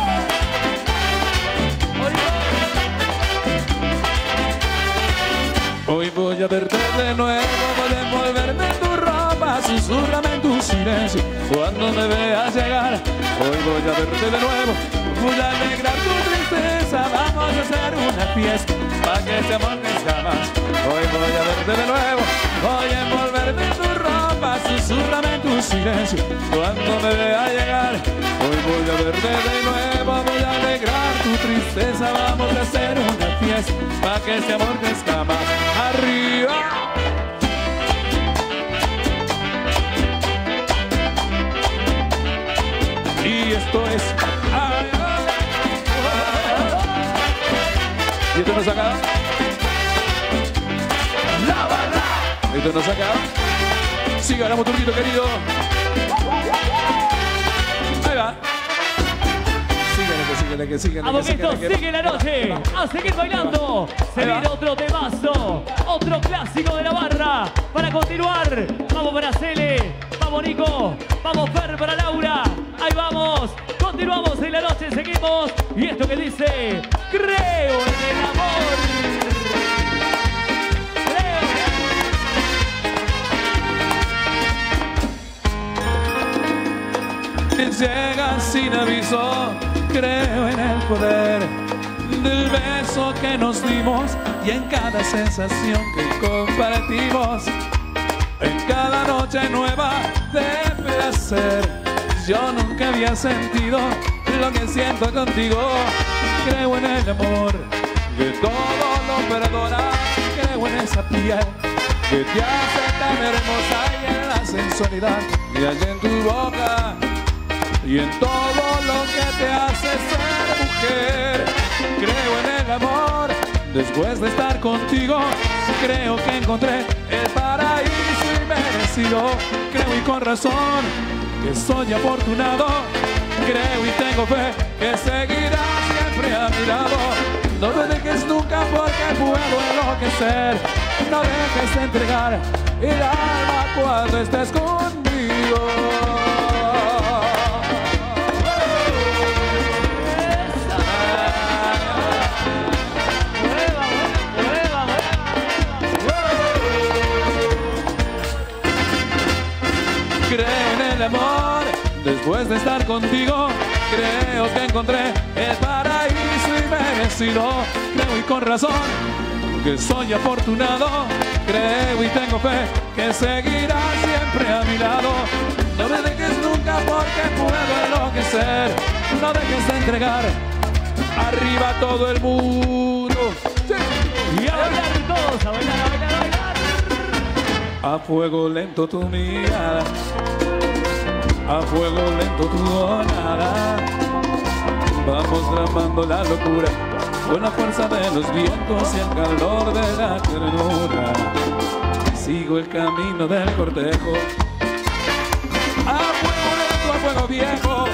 Hoy voy a verte de nuevo, voy a envolverme en tu ropa, susúrrame en tu silencio cuando me veas llegar. Hoy voy a verte de nuevo, voy a alegrar tu tristeza. Vamos a hacer una fiesta para que ese amor crezca más. Hoy voy a verte de nuevo, voy a envolverme en tu ropa, susúrrame en tu silencio cuando me vea llegar. Hoy voy a verte de nuevo, voy a alegrar tu tristeza. Vamos a hacer una fiesta para que ese amor crezca más. Arriba. Y esto es ay, ay, ay. Y esto nos acaba. La barra. Esto nos acaba. Sí, ganamos, turquito querido. Ahí va. Síguele, que síguele, que síguele. A momento sigue la noche. A seguir bailando. Se viene otro temazo. Otro clásico de la barra. Para continuar. Vamos para Cele. Vamos Nico. Vamos Fer para Laura. Ahí vamos. Continuamos en la noche. Seguimos. Y esto que dice: creo en el amor. Llega sin aviso, creo en el poder del beso que nos dimos y en cada sensación que compartimos, en cada noche nueva de placer. Yo nunca había sentido lo que siento contigo. Creo en el amor que todo lo perdona. Creo en esa piel que te hace tan hermosa y en la sensualidad que hay en tu boca y en todo lo que te hace ser mujer. Creo en el amor, después de estar contigo, creo que encontré el paraíso inmerecido. Creo y con razón que soy afortunado. Creo y tengo fe que seguirás siempre a mi lado. No me dejes nunca porque puedo enloquecer. no dejes de entregar el alma cuando estés conmigo. Cree en el amor, después de estar contigo, creo que encontré el paraíso inmerecido. Creo y con razón que soy afortunado, creo y tengo fe que seguirás siempre a mi lado. No me dejes nunca porque puedo enloquecer, no dejes de entregar arriba todo el mundo. Sí. Y a bailar todos, a bailar, a bailar, a bailar. A fuego lento tu mirada, a fuego lento tu donada. Vamos tramando la locura con la fuerza de los vientos y el calor de la ternura. Sigo el camino del cortejo, a fuego lento, a fuego viejo.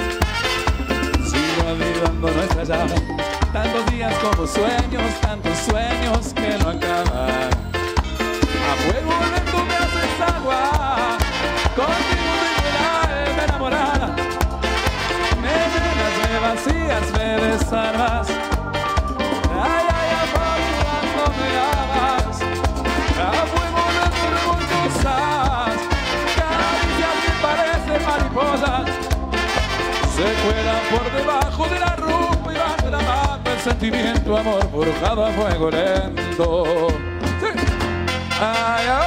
Sigo avivando nuestra llama, tantos días como sueños, tantos sueños que no acaban. A fuego lento me haces agua, contigo tengo el alma enamorada. Me llenas, me vacías, me desarmas. Ay, ay, amor, cuando me amas. A fuego lento revoltosas, caricias que parecen mariposas. Se cuelan por debajo de la ropa y van derramando el sentimiento, amor forjado a fuego lento. Sí. Ay, ay,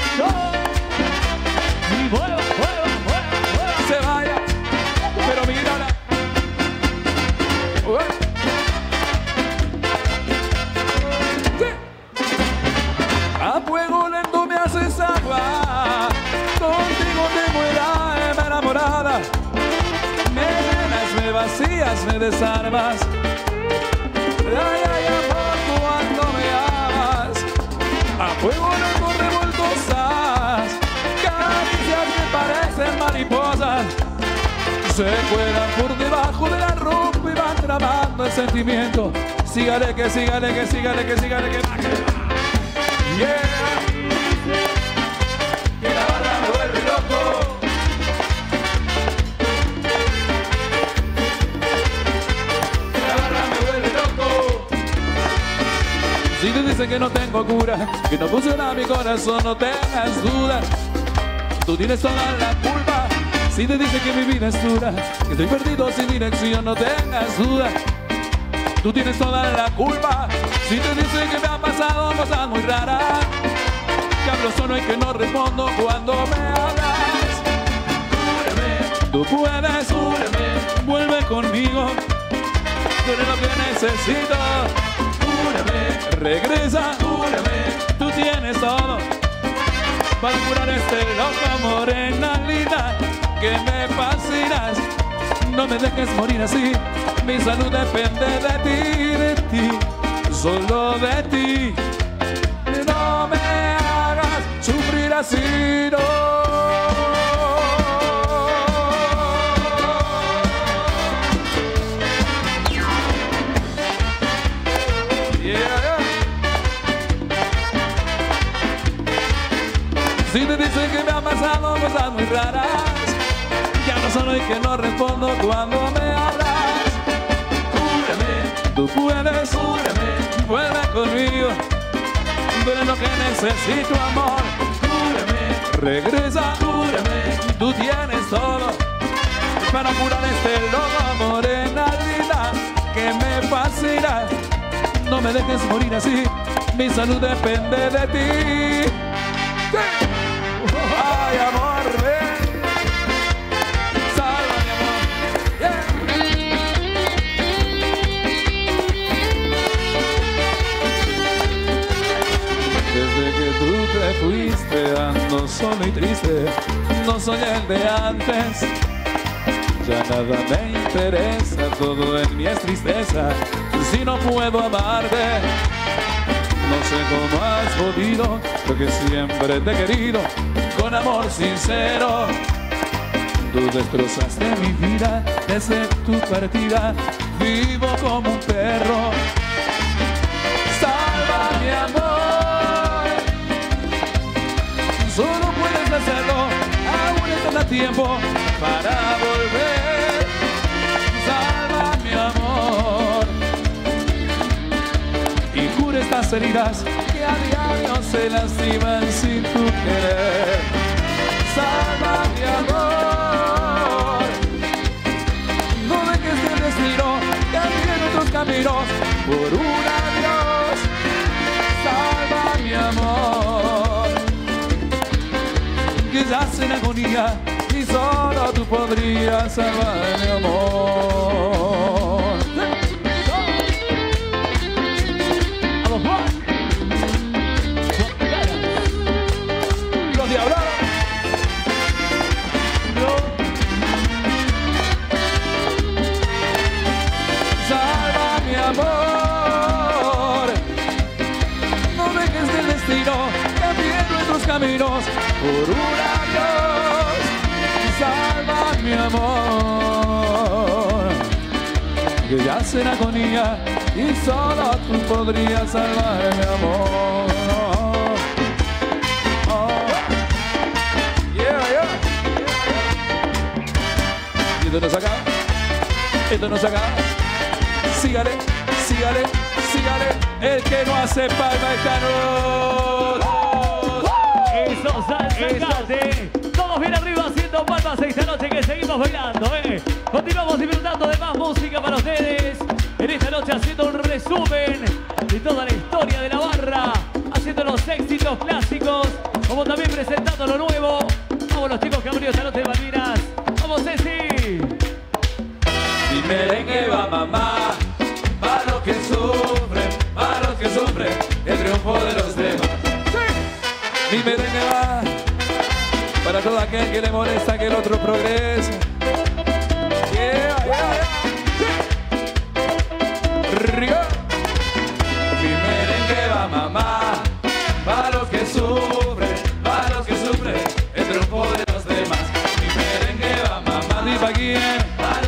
Y vuelva, vuelva, vuelva, vuelva. se vaya, pero mírala. Ué. Sí. A fuego lento me haces agua, contigo tengo el alma enamorada. Me llenas, me vacías, me desarmas. Ay, ay, amor, cuando me amas. A fuego lento revoltosas, caricias que parecen mariposas. Se cuelan por debajo de la ropa y van tramando el sentimiento. Sígale, que sígale, que sígale, que sígale, que va, que va. Yeah. Que la barra me vuelve loco. Que la barra me vuelve loco. Si te dicen que no tengo cura, que no funciona mi corazón, no tengas duda. Tú tienes toda la culpa. Si te dicen que mi vida es dura, que estoy perdido sin dirección, no tengas duda. Tú tienes toda la culpa. Si te dicen que me han pasado cosas muy raras, que hablo solo y que no respondo cuando me hablas. Cúrame, tú puedes, cúrame, vuelve conmigo. Tú eres lo que necesito. Cúrame, regresa, cúrame, tú tienes todo para curar este loco, morena linda, que me fascinas. No me dejes morir así, mi salud depende de ti, de ti, solo de ti. No me hagas sufrir así, no. Si te dicen que me han pasado cosas muy raras, ya no solo y que no respondo cuando me hablas. Cúrame, tú puedes, cúrame, vuelve conmigo. Tú eres lo que necesito, amor. Cúrame, regresa, cúrame, tú tienes todo para curar este loco, morena linda, que me fascina. No me dejes morir así, mi salud depende de ti. ¡Sí! Ay, amor, ven. Salva, mi amor. Yeah. Desde que tú te fuiste ando solo y triste, no soy el de antes. Ya nada me interesa, todo en mí es tristeza. Si no puedo amarte, no sé cómo has podido, porque siempre te he querido con amor sincero. Tú destrozaste mi vida desde tu partida, vivo como un perro. Salva mi amor, hacerlo, aún estás a tiempo para volver. Salva mi amor y cura estas heridas que a diario se lastiman sin tu querer. Salva mi amor, no dejes que el destino cambie nuestros caminos por un adiós. Salva mi amor, que yace en agonía y solo tú podrías salvar mi amor. Vamos, Juan. Los diablos. Salva mi amor, no dejes que el destino cambie nuestros caminos por un adiós. Salva mi amor, que yace en agonía y solo tú podrías salvar mi amor. Oh. Yeah, yeah. Y esto no se acaba, esto no se acaba. Sígale, sígale, sígale. El que no hace palma está no. Eso, salsa, cante. Todos bien arriba haciendo palmas esta noche que seguimos bailando, eh. Continuamos disfrutando de más música para ustedes. En esta noche haciendo un resumen de toda la historia de la barra, haciendo los éxitos clásicos, como también presentando lo nuevo. Vamos los chicos que han venido esta noche de Malvinas. Vamos, Ceci. Mi merengue va, mamá, para los que sufren, para los que sufren, el triunfo de los demás. Sí. Mi merengue va para todo aquel que le molesta que el otro progrese. Yeah, yeah, yeah. Sí. Río. Mi merengue va, mamá, para los que sufren, para los que sufren, el triunfo de los demás. Mi merengue va, mamá, ni pa' quién.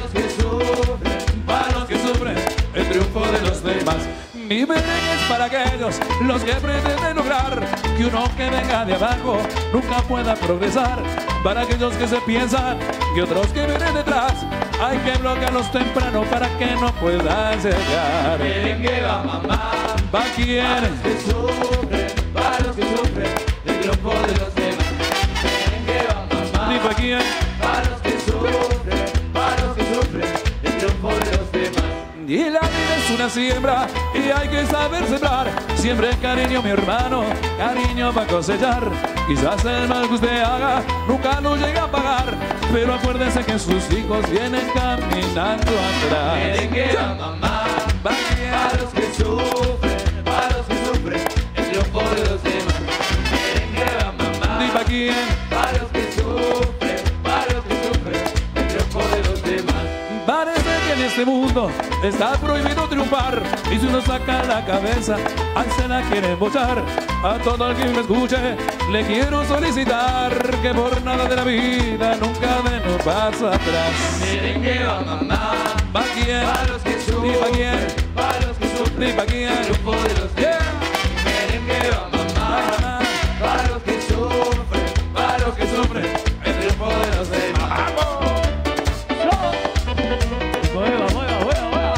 El triunfo de los demás. Mi merengue es para aquellos los que pretenden lograr que uno que venga de abajo nunca pueda progresar. Para aquellos que se piensan que otros que vienen detrás hay que bloquearlos temprano para que no puedan llegar. Merengue va, mamá, ¿pa' quién? para los que sufren, para los que sufren, el triunfo de los demás. Merengue va, mamá, ¿Ni pa' quién? para los que sufren, para los que sufren, el triunfo de los demás. Y la vida es una siembra y hay que saber sembrar. Siempre cariño, mi hermano, cariño para cosechar. Quizás el mal que usted haga nunca lo llega a pagar, pero acuérdese que sus hijos vienen caminando atrás. Merengue va, mamá, ¿Pa' quién? para los que sufren, para los que sufren, el triunfo de los demás. Merengue va, mamá, ¿Ni pa' quién? para los que sufren, para los que sufren, el triunfo de los demás. Parece que en este mundo está prohibido triunfar, y si uno saca la cabeza, ahí se la quieren bochar. A todo el que me escuche, le quiero solicitar que por nada de la vida nunca den un paso atrás. Merengue va, mamá, ¿Pa' quién? para los que ¿Ni sufren, pa' quién? para los que sufren, ¿Ni pa' quién? el triunfo de los demás. Merengue va, mamá, para los que sufren, para los que sufren, el triunfo de los demás. Mueva, mueva, mueva, mueva.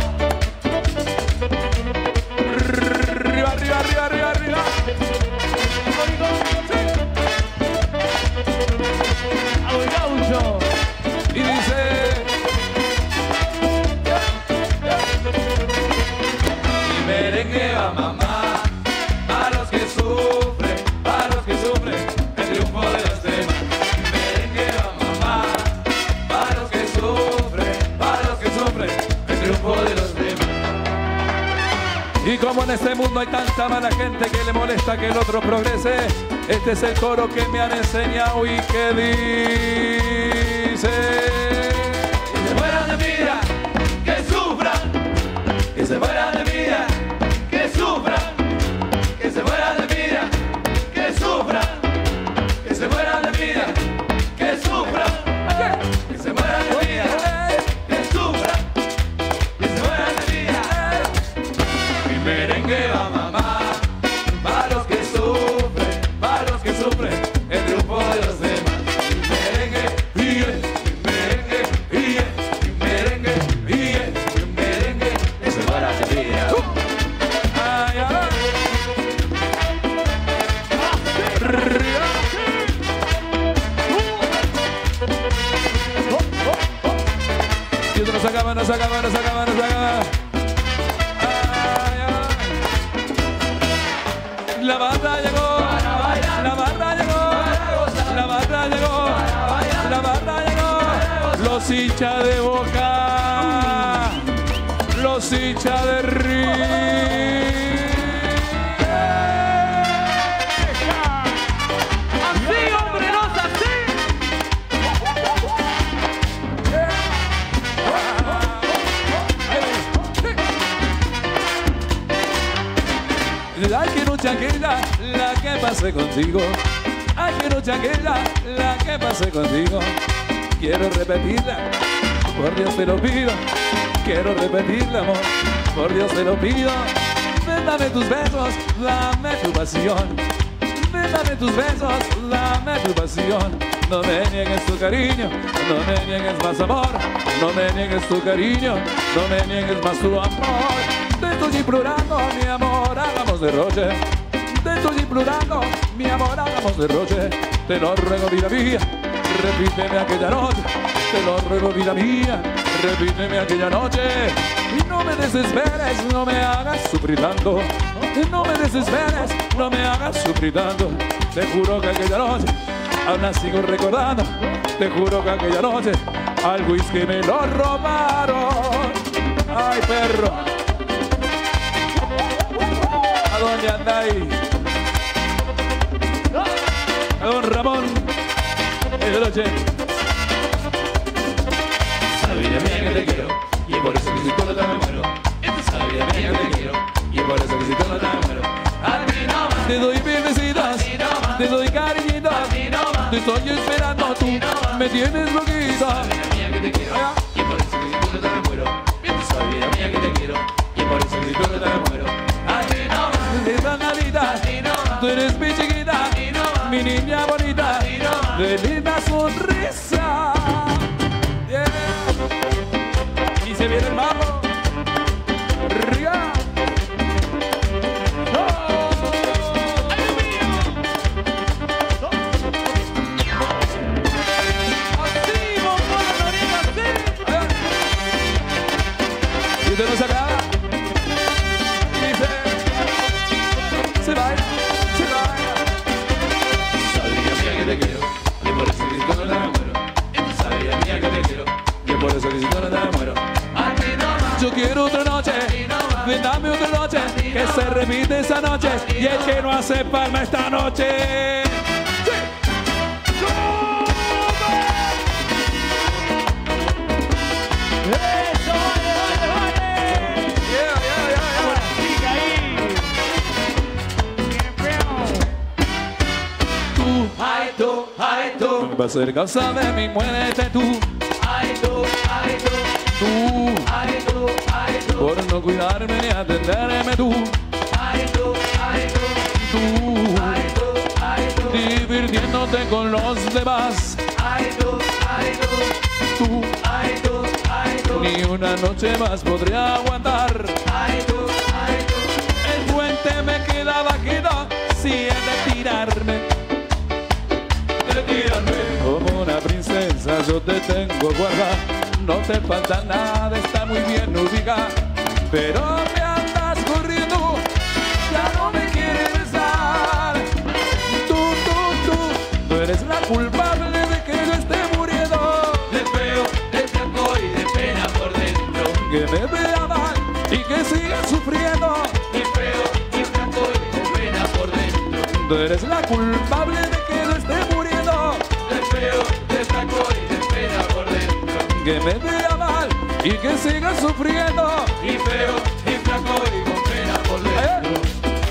Arriba, arriba, arriba, arriba, arriba. A buen gaucho. Y dice... Mi merengue va, mamá, para los que sufren, para los que sufren, el triunfo de los demás. Mi merengue va, mamá, para los que sufren, para los que sufren, el triunfo de los demás. Y como en este mundo hay tanta mala gente que le molesta que el otro progrese, este es el coro que me han enseñado y que dice: Que se mueran de vida, que sufran, que se mueran de vida, que sufran, que se mueran de vida, que sufran, que se mueran de vida, que sufran, que se mueran de vida, que sufran, que se mueran de vida. Mi merengue va, mamá, para los que sufren, para los que sufren, el triunfo de los demás. no se acaba, no se acaba, no se acaba. Ay, ay. La banda llegó, la banda llegó, la banda llegó, la banda llegó. Los hinchas de Boca, los hinchas de River. Ay, que noche aquella, la que pasé contigo. Ay, que noche aquella, la que pasé contigo. Quiero repetirla, por Dios te lo pido. Quiero repetirla, amor, por Dios te lo pido. Ven, dame tus besos, dame tu pasión. Ven, dame tus besos, dame tu pasión. No me niegues tu cariño, no me niegues más amor. No me niegues tu cariño, no me niegues más tu amor. Te estoy implorando, mi amor, hagamos derroche. Te estoy implorando, mi amor, hagamos derroche. Te lo ruego, vida mía, repíteme aquella noche. Te lo ruego, vida mía, repíteme aquella noche. Y no me desesperes, no me hagas sufrir tanto. No me desesperes, no me hagas sufrir tanto. Te juro que aquella noche aún la sigo recordando. Te juro que aquella noche al whisky me lo robaron. Ay, perro, ¿a dónde andáis? A don Ramón, el noche. Sabía bien que te quiero y por eso que si tú no te me muero. Sabía bien que te quiero y por eso que si tú no te me muero. A ti no más. Te doy bebecitas, no te doy cariñitas. No te estoy esperando, tú no me tienes loquita. Sabía bien que te quiero y por eso que si tú no te me muero. Sabía bien que te quiero y por eso que si tú no te me muero. A ti no más. De Manalita, tú eres mi chiquita, mi niña bonita, de linda sonrisa. Yeah. Y se viene el mambo. Ría. Oh. ¡Ay, Dios mío! Así, bombona, Noriega, así. Y usted no se acaba. Y dice, se va, se va. Sabía bien que te quiero y por eso que si tú no te me muero. Sabía bien que te quiero y por eso que si tú no te me muero. A ti no más. Yo quiero otra noche, ven, dame otra noche, que se repite esa noche y el que no hace palma esta noche. ¡Sí! ¡Eso, vale, vale, vale! Yeah, yeah, yeah, Buena chica ahí. ¡Qué feo! Tú Ay tú, ay tú, va a ser causa de mi muerte, tú, ay tú, ay tú, tú, ay tú, ay tú, por no cuidarme ni atenderme, tú, ay tú, ay tú, tú, ay tú, ay tú, divirtiéndote con los demás, ay tú, ay tú, tú, ay tú, ay tú, ni una noche más podría aguantar. ay tú, ay tú. El puente me queda bajito si he de tirarme. De tirarme. Como una princesa yo te tengo guardada. No te falta nada, está muy bien ubicada. Pero me andas corriendo, ya no me quieres besar. Tú, tú, tú, tú eres la culpable de que yo esté muriendo. De feo, de flaco y de pena por dentro. Que me vea mal y que siga sufriendo. De feo, de flaco y de pena por dentro. Tú eres la culpable de que yo esté muriendo. De feo, de flaco y de pena por dentro. Que me vea mal y que siga sufriendo. Y feo, y flaco y con pena por dentro.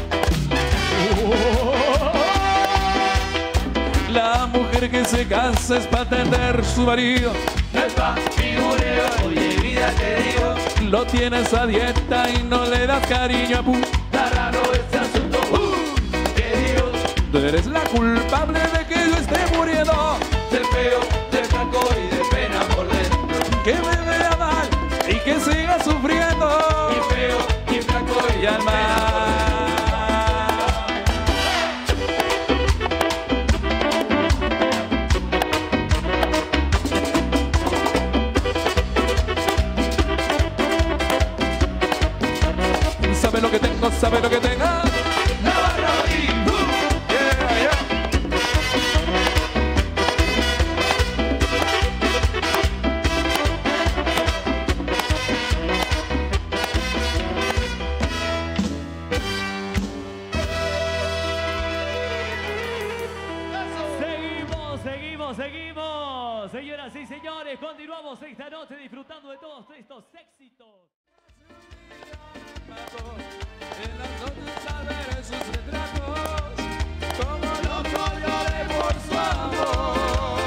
La mujer que se casa es para atender su marido. No es pa' figureo, oye vida te digo. Lo tienes a dieta y no le das cariño a pu. Está raro este asunto, uh, que Dios. Tú eres la culpable de que yo esté muriendo. De feo, de flaco y de pena por dentro. Que me vea mal y que siga sufriendo. Y feo, y flaco y Y de al pena mar. Seguimos, seguimos. Señoras y señores, continuamos esta noche disfrutando de todos estos éxitos. En las noches al ver sus retratos, como loco lloré por su amor.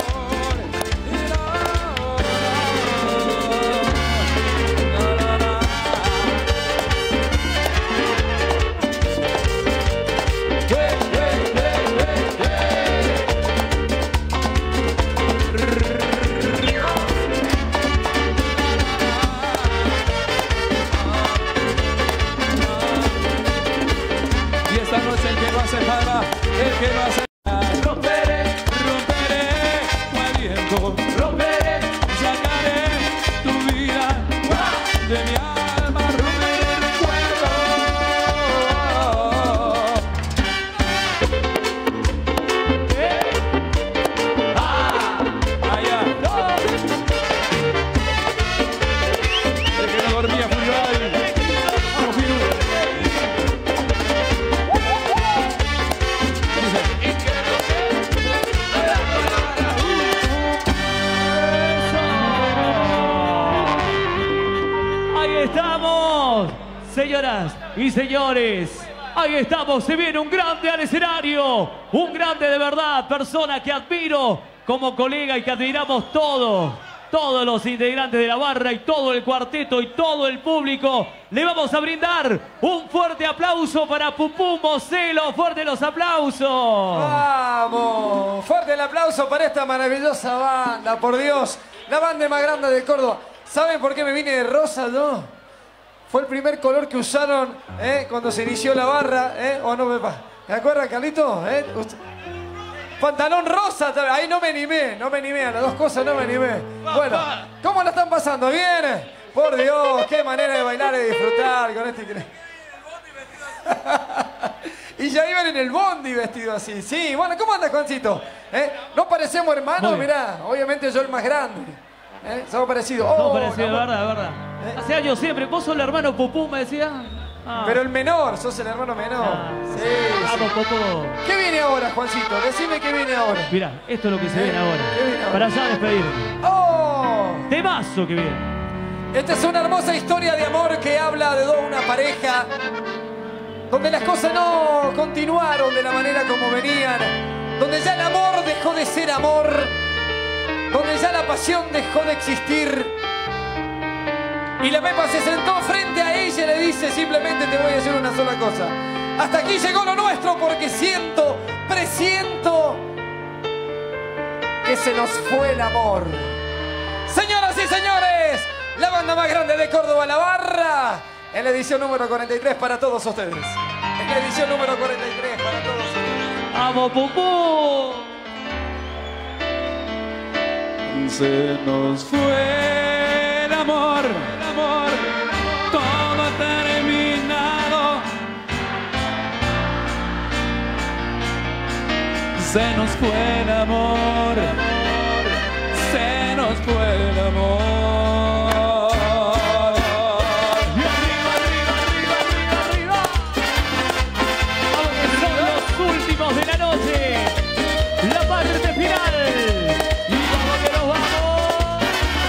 El que no hace nada, romperé, romperé mal viento, romperé, sacaré tu vida de mi alma, romperé el recuerdo. ¿Eh? Ah, allá. No. El que no dormía fui yo ahí. Vamos, Firu. Estamos, señoras y señores, ahí estamos, se viene un grande al escenario, un grande de verdad, persona que admiro como colega y que admiramos todos, todos los integrantes de la barra y todo el cuarteto y todo el público. Le vamos a brindar un fuerte aplauso para Pupú Moselo, fuerte los aplausos. ¡Vamos! Fuerte el aplauso para esta maravillosa banda, por Dios, la banda más grande de Córdoba. ¿Saben por qué me vine de rosa, no? Fue el primer color que usaron ¿eh? cuando se inició la barra, ¿eh? ¿O no me pasa? ¿Me acuerdas, Carlito? ¿Eh? Pantalón rosa, ahí no me animé, no me animé, a las dos cosas no me animé. Bueno, ¿cómo la están pasando? ¿Bien? Por Dios, qué manera de bailar y disfrutar con este... Y ya iban en el bondi vestido así. Sí, bueno, ¿cómo andas, Juancito? ¿Eh? ¿No parecemos hermanos? Mirá, obviamente yo el más grande. ¿Eh? Somos parecidos. Oh, Somos parecidos, no, de verdad, de verdad. ¿Eh? Hace años siempre. ¿Vos sos el hermano Pupú, me decía? Ah. Pero el menor, sos el hermano menor. Ah, sí, vamos, sí. Popó. ¿Qué viene ahora, Juancito? Decime qué viene ahora. Mirá, esto es lo que se ¿Eh? viene ahora. ¿Qué viene ahora? Para ya despedirme. ¡Oh! Temazo que viene. Esta es una hermosa historia de amor que habla de una pareja donde las cosas no continuaron de la manera como venían, donde ya el amor dejó de ser amor, donde ya la pasión dejó de existir. Y la Pepa se sentó frente a ella y le dice simplemente: te voy a decir una sola cosa. Hasta aquí llegó lo nuestro porque siento, presiento que se nos fue el amor. Señoras y señores, la banda más grande de Córdoba, La Barra, en la edición número cuarenta y tres para todos ustedes. En la edición número cuarenta y tres para todos ustedes. ¡Vamos, Pupú! Se nos fue el amor, el amor, todo terminado. Se nos fue el amor, se nos fue el amor. Y arriba, arriba, arriba, arriba, arriba. Vamos, que son los últimos de la noche. La parte final. Y vamos que nos vamos.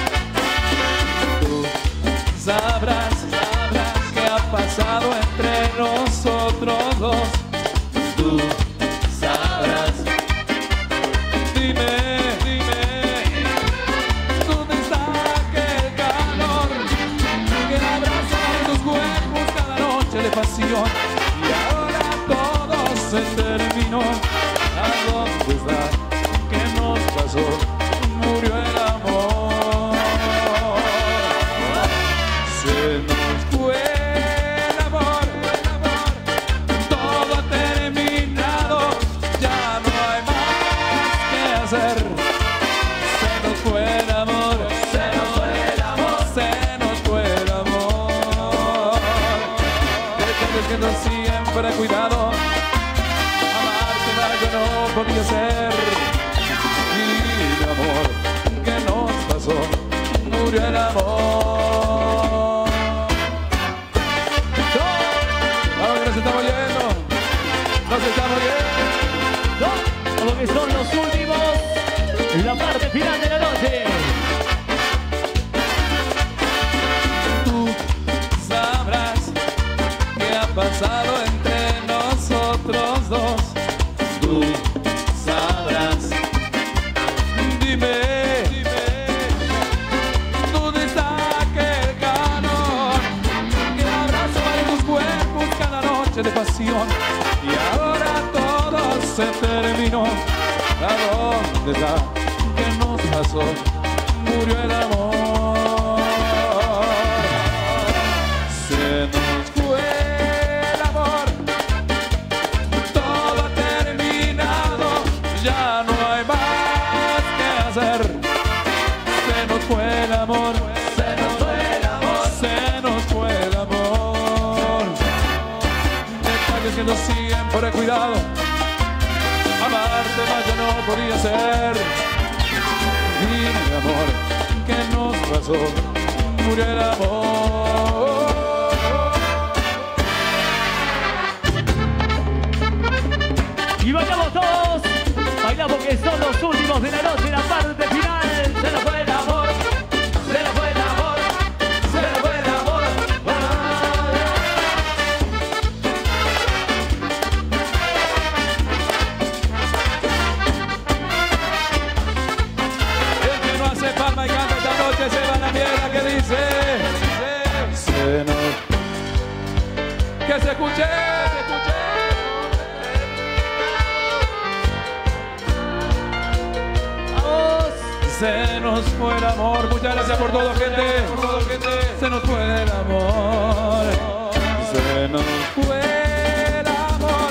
Tú sabrás, sabrás qué ha pasado entre nosotros dos. Tú sabrás. Dime, dime, ¿dónde está aquel calor que abraza tus cuerpos cada noche de pasión? Y ahora todo se terminó. ¿A dónde está? ¿Qué nos pasó? Murió el amor. Se nos fue el amor, el amor. Todo ha terminado. Ya no hay más que hacer. Se nos fue el amor, se nos fue el amor, se nos fue el amor. Detalles que nos siempre he cuidado. Amarte más yo no podía ser. Y mi amor, ¿qué nos pasó? Murió el amor. Vamos que nos estamos yendo. Nos estamos yendo. Como que son los últimos, final de la noche. Tú sabrás qué ha pasado entre nosotros dos. Tú sabrás. Dime, dime, ¿dónde está aquel calor que abraza en tus cuerpos cada noche de pasión? Y ahora todo se terminó. ¿A dónde está? ¿Qué nos pasó? Murió el amor. Se nos fue el amor. Todo ha terminado. Ya no hay más que hacer. Se nos fue el amor. Se nos fue el amor. Se nos fue el amor. Detalles que nos siguen por el cuidado. Amarte más ya no podía ser. Dime, amor, ¿qué nos pasó? Murió el amor. Y bailamos todos. Bailamos que son los últimos de la noche, la parte final. Se nos fue el amor. Se nos fue el amor. Se nos fue el amor. Palma y canta esta noche, se va la mierda que dice, se nos, que se escuche, se escuche. Vamos. Se nos fue el amor, muchas gracias por todo, gente. Se nos fue el amor, se nos fue el amor.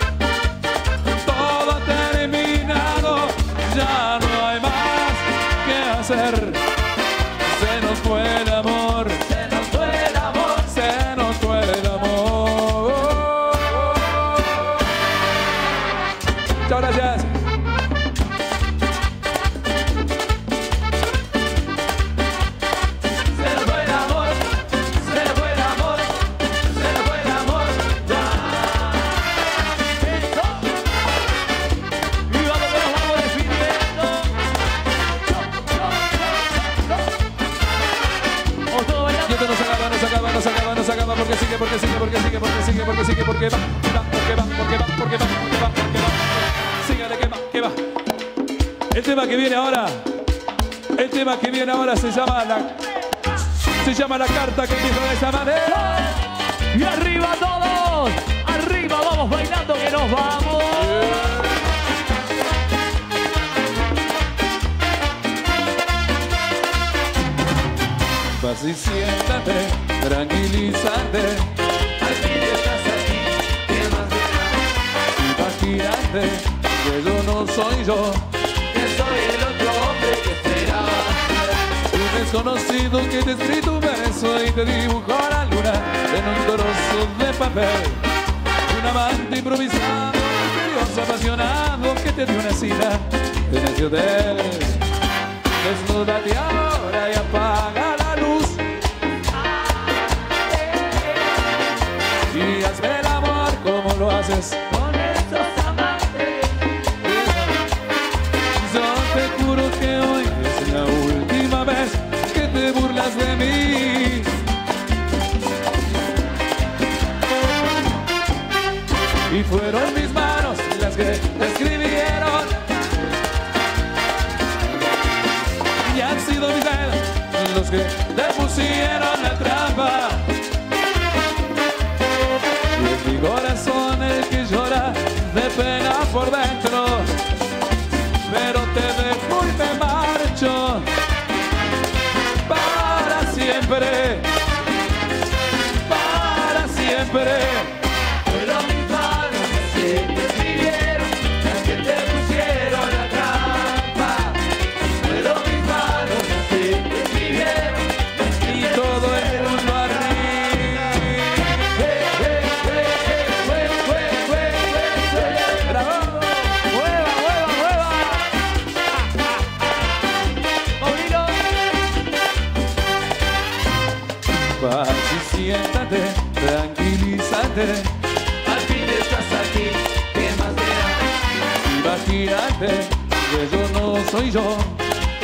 Todo ha terminado, ya no hay más. Se nos fue el amor, se nos fue el amor, se nos fue el amor. Muchas gracias. Se nos fue el amor, se nos fue el amor, se nos fue el amor. Eso. Y vamos que nos vamos despidiendo. Y esto no se acaba, no se acaba, no se acaba, no se acaba, porque sigue, porque sigue, porque sigue, porque sigue, porque sigue, porque va, va, porque va, porque va, porque va, porque va, porque va. Sígale, que va, que va. El tema que viene ahora, el tema que viene ahora se llama la, se llama la carta que dijo de esa manera. Y arriba todos, arriba vamos bailando que nos vamos. Vas y siéntate, tranquilízate. Al fin estás aquí, ¿qué más dirás? Imagínate que yo no soy yo, Que soy el otro hombre que esperaba. un desconocido que te escrito un verso y te dibujó la luna en un trozo de papel. Un amante improvisado, misterioso, apasionado que te dio una cita en el hotel. Desnúdate ahora y apaga la luz y hazme el amor como lo haces Con estos amantes, yo te juro que hoy es la última vez que te burlas de mí. Y fueron mis manos las que te escribieron, y han sido mis dedos los que te pusieron la trampa. Y es mi corazón el que llora de pena por dentro, pero te dejo y me marcho para siempre, para siempre. fueron mis manos las que te escribieron, las que te pusieron la trampa. Fueron mis manos las que te escribieron, las que Y te todo el pusieron mundo la arriba. trampa. Eh, eh, eh, eh, fue, fue, fue, fue, fue. ¡Bravo! ¡Mueva, mueva, mueva! ¡Paulino! Vas y siéntate, tranquilízate. Al fin estás aquí, ¿qué más dirás? Imagínate que yo no soy yo,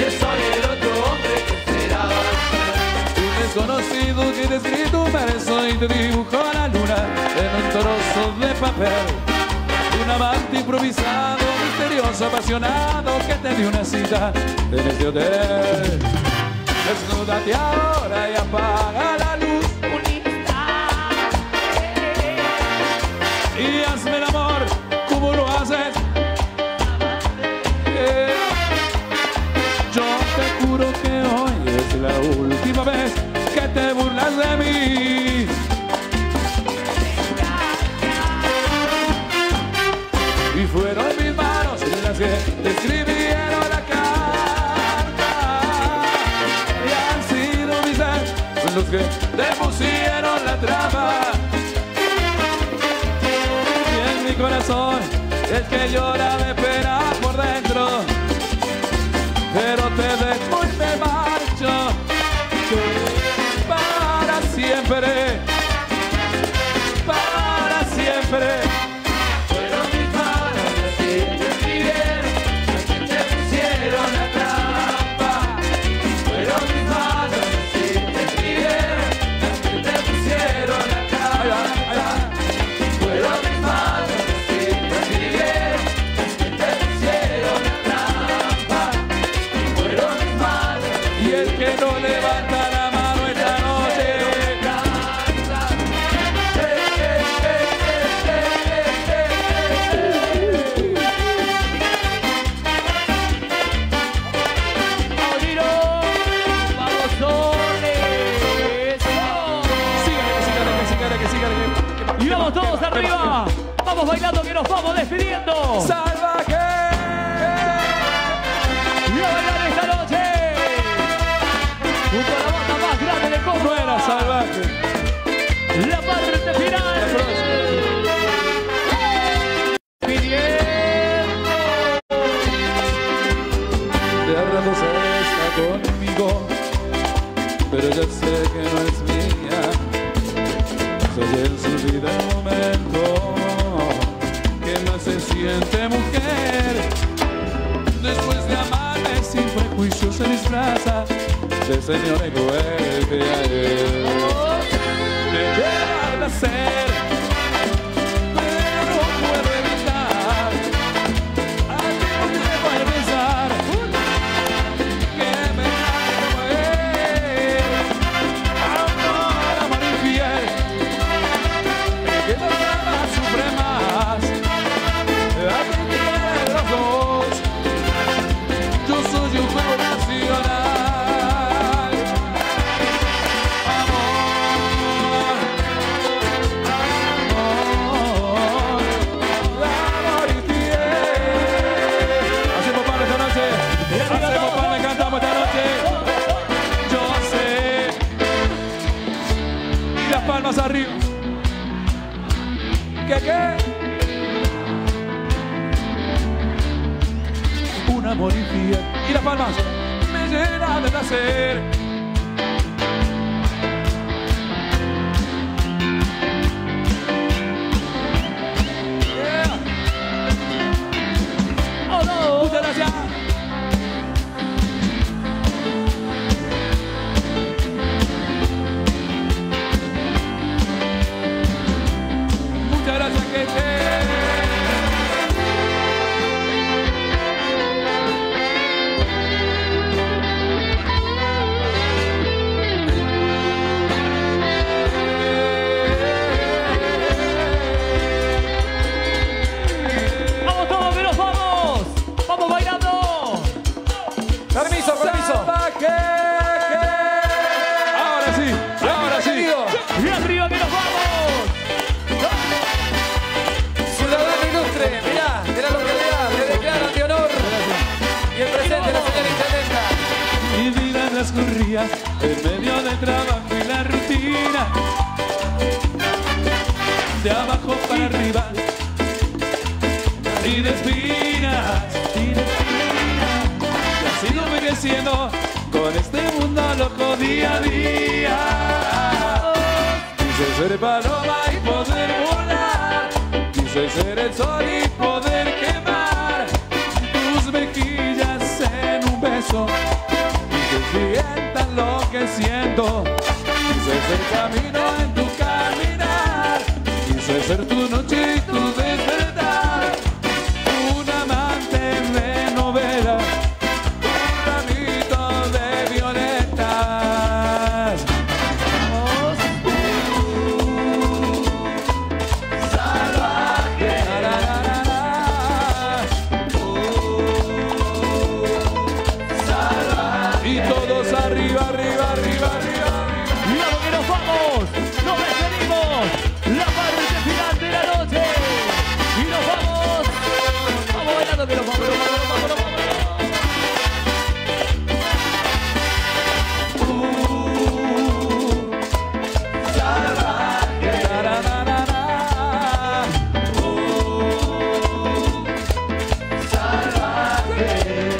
olvido que te escrito un verso y te dibujo la luna en un trozo de papel. Un amante improvisado, misterioso, apasionado que te dio una cita en este hotel. Desnúdate ahora y apaga la luz y hazme el amor como lo haces. Yeah. Yo te juro que hoy es la última vez que te burlas de mí. Y fueron mis manos las que te escribieron la carta. Y han sido mis dedos los que te pusieron la trampa. Y en mi corazón el que llora me pena por dentro. Pero te dejo y me marcho para siempre, para siempre. Fueron mis manos las que te escribieron, las que te pusieron la trampa. Fueron mis manos las que te escribieron, las que te pusieron la trampa. Fueron mis manos las que te escribieron, las que te pusieron la trampa. Fueron mis manos Y el que no levanta la mano esta noche, ¡Vamos, soles! sígale, sígale, que sígale, que sígale. Y vamos todos arriba. Vamos bailando que nos vamos despidiendo. ¡Salvaje! Y a bailar esta noche. Junto a la banda más grande de Córdoba. Fuera, salvaje. La parte final. Pidiendo. De a rato se está conmigo, pero yo sé que no es mía. Soy en su vida el momento que más se siente mujer. Después de amarme sin prejuicios se disfraza de señor cruel que a él me lleva al placer, pero no puedo evitar al tiempo que se puede pensar que me haga como él. Amor, amor infiel, que las almas supremas a ti te quieren los dos. Yo soy un juego nacional. Amor, amor, amor infiel. Hacemos pan esta noche, hacemos pan, cantamos esta noche. Yo sé. Y las palmas arriba. ¿Qué qué? Un amor infiel. Y las palmas me llena de placer. Yeah. ¡Oh, no! Muchas gracias. Muchas gracias, gente. ¡Vamos todos que nos vamos! ¡Vamos bailando! Permiso, permiso. Salvaje. Ahora sí, ahora sí. ¡Y arriba que nos vamos! Ciudadano ilustre, mirá, de la localidad, le declaran de honor. Y el presente, la señora intendenta. Mi vida transcurría en medio del trabajo y la rutina, de abajo para arriba y de espinas, y de espinas. Y así lo voy creciendo con este mundo loco día a día. Quise ser paloma y poder volar, quise ser el sol y poder quemar tus mejillas en un beso y que sientan lo que siento. Quise ser camino en tu caminar, quise ser tu noche y tu despertar, un amante de novela, un ramito de violetas. Vamos. Uh, salvaje. La, la, la, la, la. Uh, salvaje. Y todos arriba, arriba, arriba, arriba. ¡Cuidado que nos vamos! ¡Nos despedimos! ¡La parte final de la noche! ¡Y nos vamos! ¡Vamos bailando que nos vamos! ¡Nos vamos, nos vamos, nos vamos! Salvaje. La, la, la, la, la. Uh, salvaje.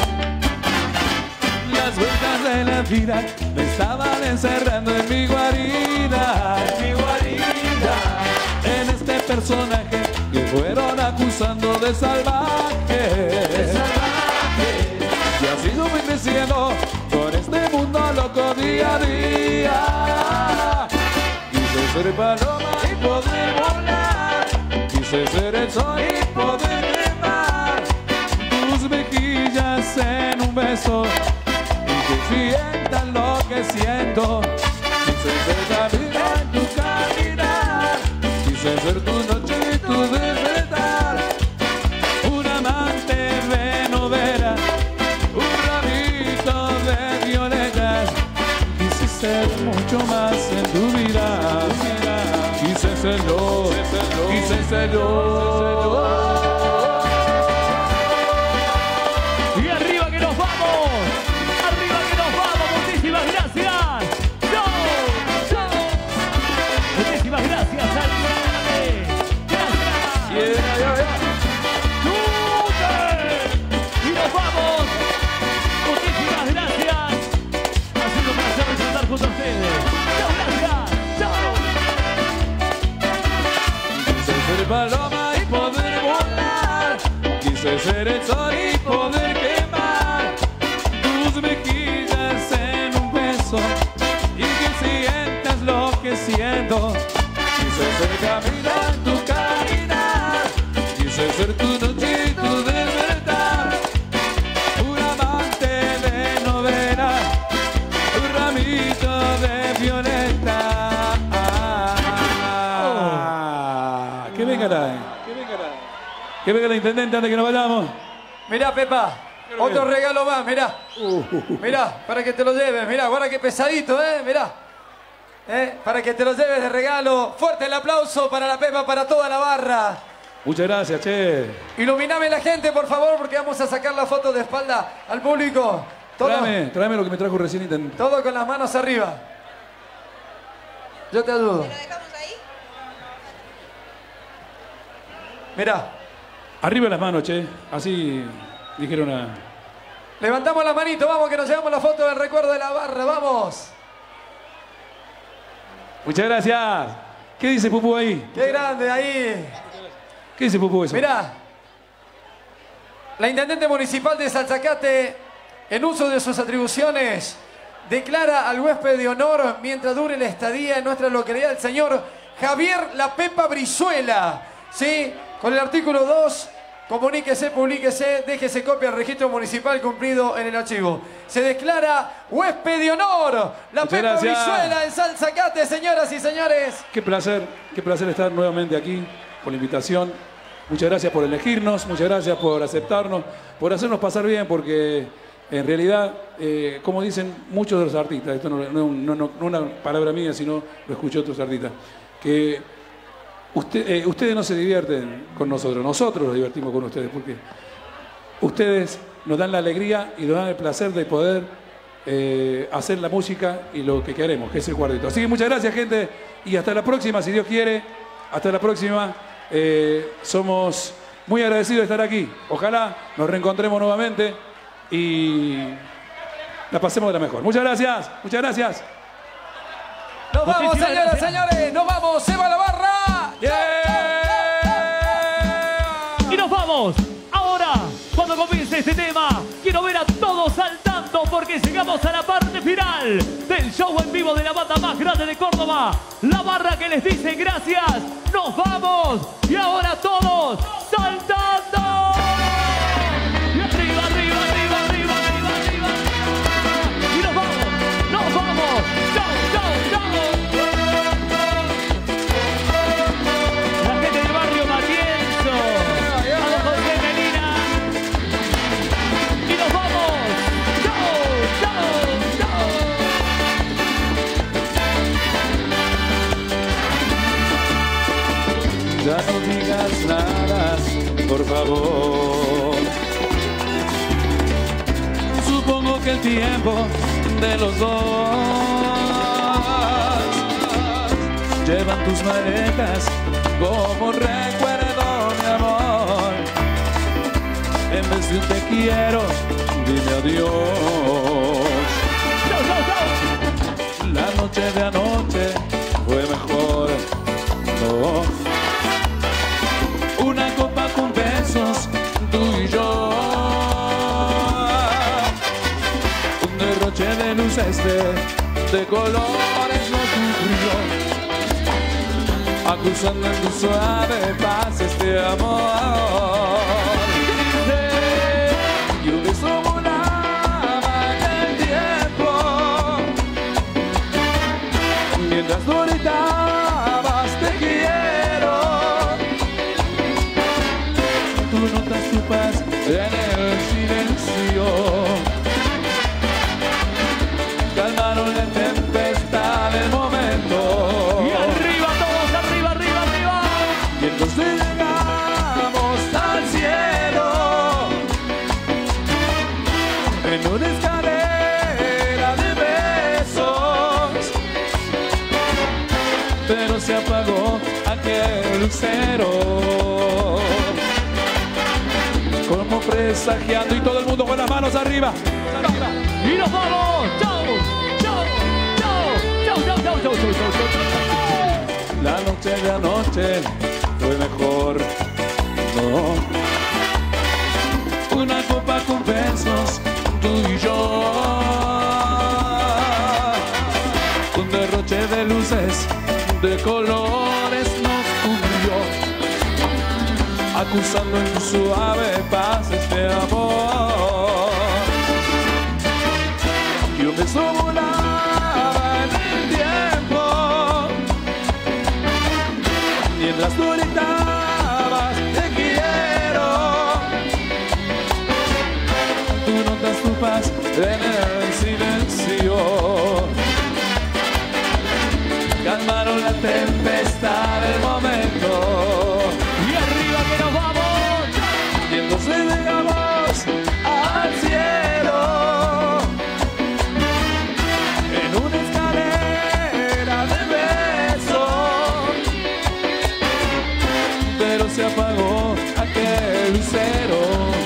Las vueltas de la vida me estaban encerrando en mi guarida, en mi guarida, en este personaje que fueron acusando de salvaje, de salvaje. Y así yo voy creciendo con este mundo loco día a día. Quise ser paloma y poder volar, quise ser el sol y poder quemar tus mejillas en un beso y que sientan lo que siento. Quise ser camino en tu caminar, quise ser tu noche y tu despertar, un amante de novela, un ramito de violetas. Quise ser mucho más en tu vida, quise serlo, quise serlo. ¡Y arriba que nos vamos! ¡Arriba que nos vamos! ¡Muchísimas gracias! ¡Chao! ¡Chao! Muchísimas gracias, Alcalde. ¡Gracias! Yeah, yeah, yeah. ¡Chute! ¡Y nos vamos! Muchísimas gracias. Ha sido un placer disfrutar junto a ustedes. ¡Chao, gracias! ¡Chao! Quise ser paloma y poder volar, quise ser el sol y poder quemar tus mejillas en un beso y que sientas lo que siento. Quise ser camino en tu caminar, quise ser tu noche y tu despertar, un amante de novela, un ramito de violeta. Que venga la, que venga la, que venga la intendente antes que nos vayamos. Mirá, Pepa, otro regalo más, mirá. Mirá, para que te lo lleves, mirá, guarda que pesadito, ¿eh? Mirá. ¿Eh? Para que te lo lleves de regalo. Fuerte el aplauso para la Pepa, para toda la barra. Muchas gracias, che. Iluminame la gente, por favor, porque vamos a sacar la foto de espalda al público. Todo, Tráeme, tráeme lo que me trajo recién intendente. todo con las manos arriba. Yo te ayudo. ¿Lo dejamos ahí? Mirá, Arriba las manos, che. Así dijeron a... levantamos la manito, vamos que nos llevamos la foto del recuerdo de la barra, vamos. Muchas gracias. ¿Qué dice Pupú ahí? Qué grande ahí. ¿Qué dice Pupú eso? Mirá, la intendente municipal de Salzacate, en uso de sus atribuciones, declara al huésped de honor mientras dure la estadía en nuestra localidad el señor Javier La Pepa Brizuela. ¿Sí? Con el artículo dos, comuníquese, publíquese, déjese copia al registro municipal cumplido en el archivo. Se declara huésped de honor La Muchas Pepa gracias. Brizuela en Salzacate, señoras y señores. Qué placer, qué placer estar nuevamente aquí, por la invitación. Muchas gracias por elegirnos, muchas gracias por aceptarnos, por hacernos pasar bien, porque en realidad, eh, como dicen muchos de los artistas, esto no es no, no, no, no una palabra mía, sino lo escuché otros artistas, que usted, eh, ustedes no se divierten con nosotros, nosotros nos divertimos con ustedes, porque ustedes nos dan la alegría y nos dan el placer de poder eh, hacer la música y lo que queremos, que es el cuarteto. Así que muchas gracias, gente, y hasta la próxima, si Dios quiere, hasta la próxima. Eh, somos muy agradecidos de estar aquí. Ojalá nos reencontremos nuevamente y la pasemos de la mejor. Muchas gracias, muchas gracias. Nos vamos, Muchísimas señoras, gracias. señores, nos vamos, se va la barra. Y nos vamos. Ahora, cuando comience este tema, quiero ver a todos saltando. disfrutando porque llegamos a la parte final del show en vivo de la banda más grande de Córdoba. La barra que les dice gracias. Nos vamos. Y ahora todos saltando. Y arriba, arriba, arriba, arriba, arriba, arriba. Y nos vamos, nos vamos. Chau, chau, chau. La gente del barrio Matienzo. A don José Melina. Y nos vamos. Chau, chau, chau. Ya no digas nada, por favor. Supongo que el tiempo de los dos llevan tus maletas como recuerdo, mi amor. En vez de un te quiero, dime adiós. La noche de anoche fue mejor, no. Una copa con besos, tú y yo. Un derroche de luces de, de colores nos cubrió, acusando en tu suave paz este amor. Y un beso volaba en el tiempo, mientras tú gritabas te quiero. Tú notas tu paz en el silencio, calmaron la tempestad del momento. Y arriba todos, arriba, arriba, arriba. Y entonces llegamos al cielo, en una escalera de besos, pero se apagó aquel lucero, como presagiando, y todo el mundo con las manos arriba, arriba. Y nos vamos. Chau, chau, chau, chau, chau, chau, chau, chau, chau, chau. La noche de anoche fue mejor, no. Una copa con besos, tú y yo. Un derroche de luces, de colores nos cubrió, acusando en tu suave paz este amor. Y un beso volaba en el tiempo, mientras tú gritabas te quiero. Tú notas tu paz en el silencio, calmaron la tempestad del momento. Y arriba que nos vamos. Y entonces llegamos al cielo, en una escalera de besos, pero se apagó aquel lucero,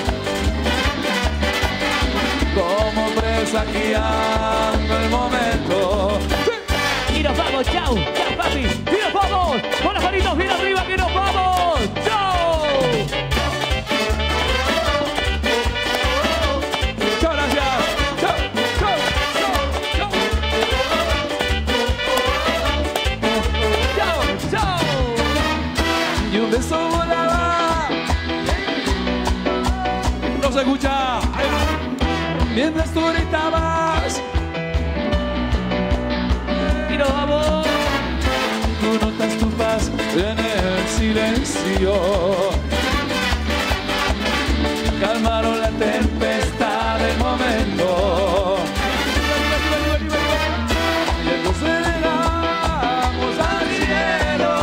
como presagiando el momento. Y nos vamos, chau, chau, papi. Y nos vamos. Con las manitos bien arriba que nos vamos. Chau. Chao, gracias. Chao, chao, chao, chao. Chau, chau. Y un beso volaba. No se escucha. Mientras tú gritabas, Y nos vamos. tú notas tu paz en el silencio, calmaron la tempestad del momento. Y entonces llegamos al cielo,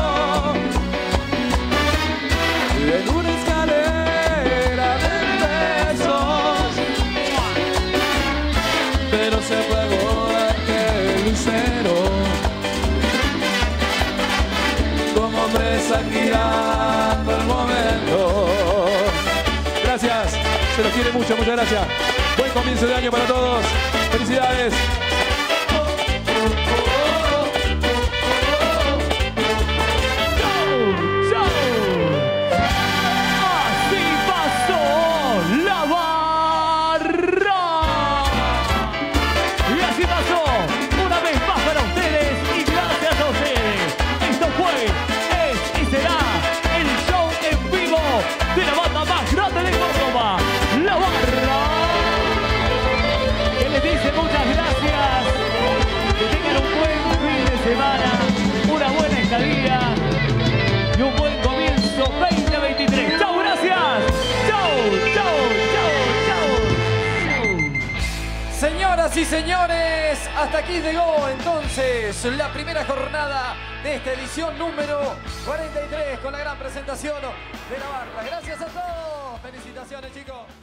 en una escalera de besos, pero se apagó aquel lucero, como presagiando el momento. Gracias, se los quiere mucho, muchas gracias. Buen comienzo de año para todos. Felicidades. Chau, chau. Así pasó la barra. Señoras y señores, hasta aquí llegó entonces la primera jornada de esta edición número cuarenta y tres con la gran presentación de la banda. Gracias a todos. Felicitaciones, chicos.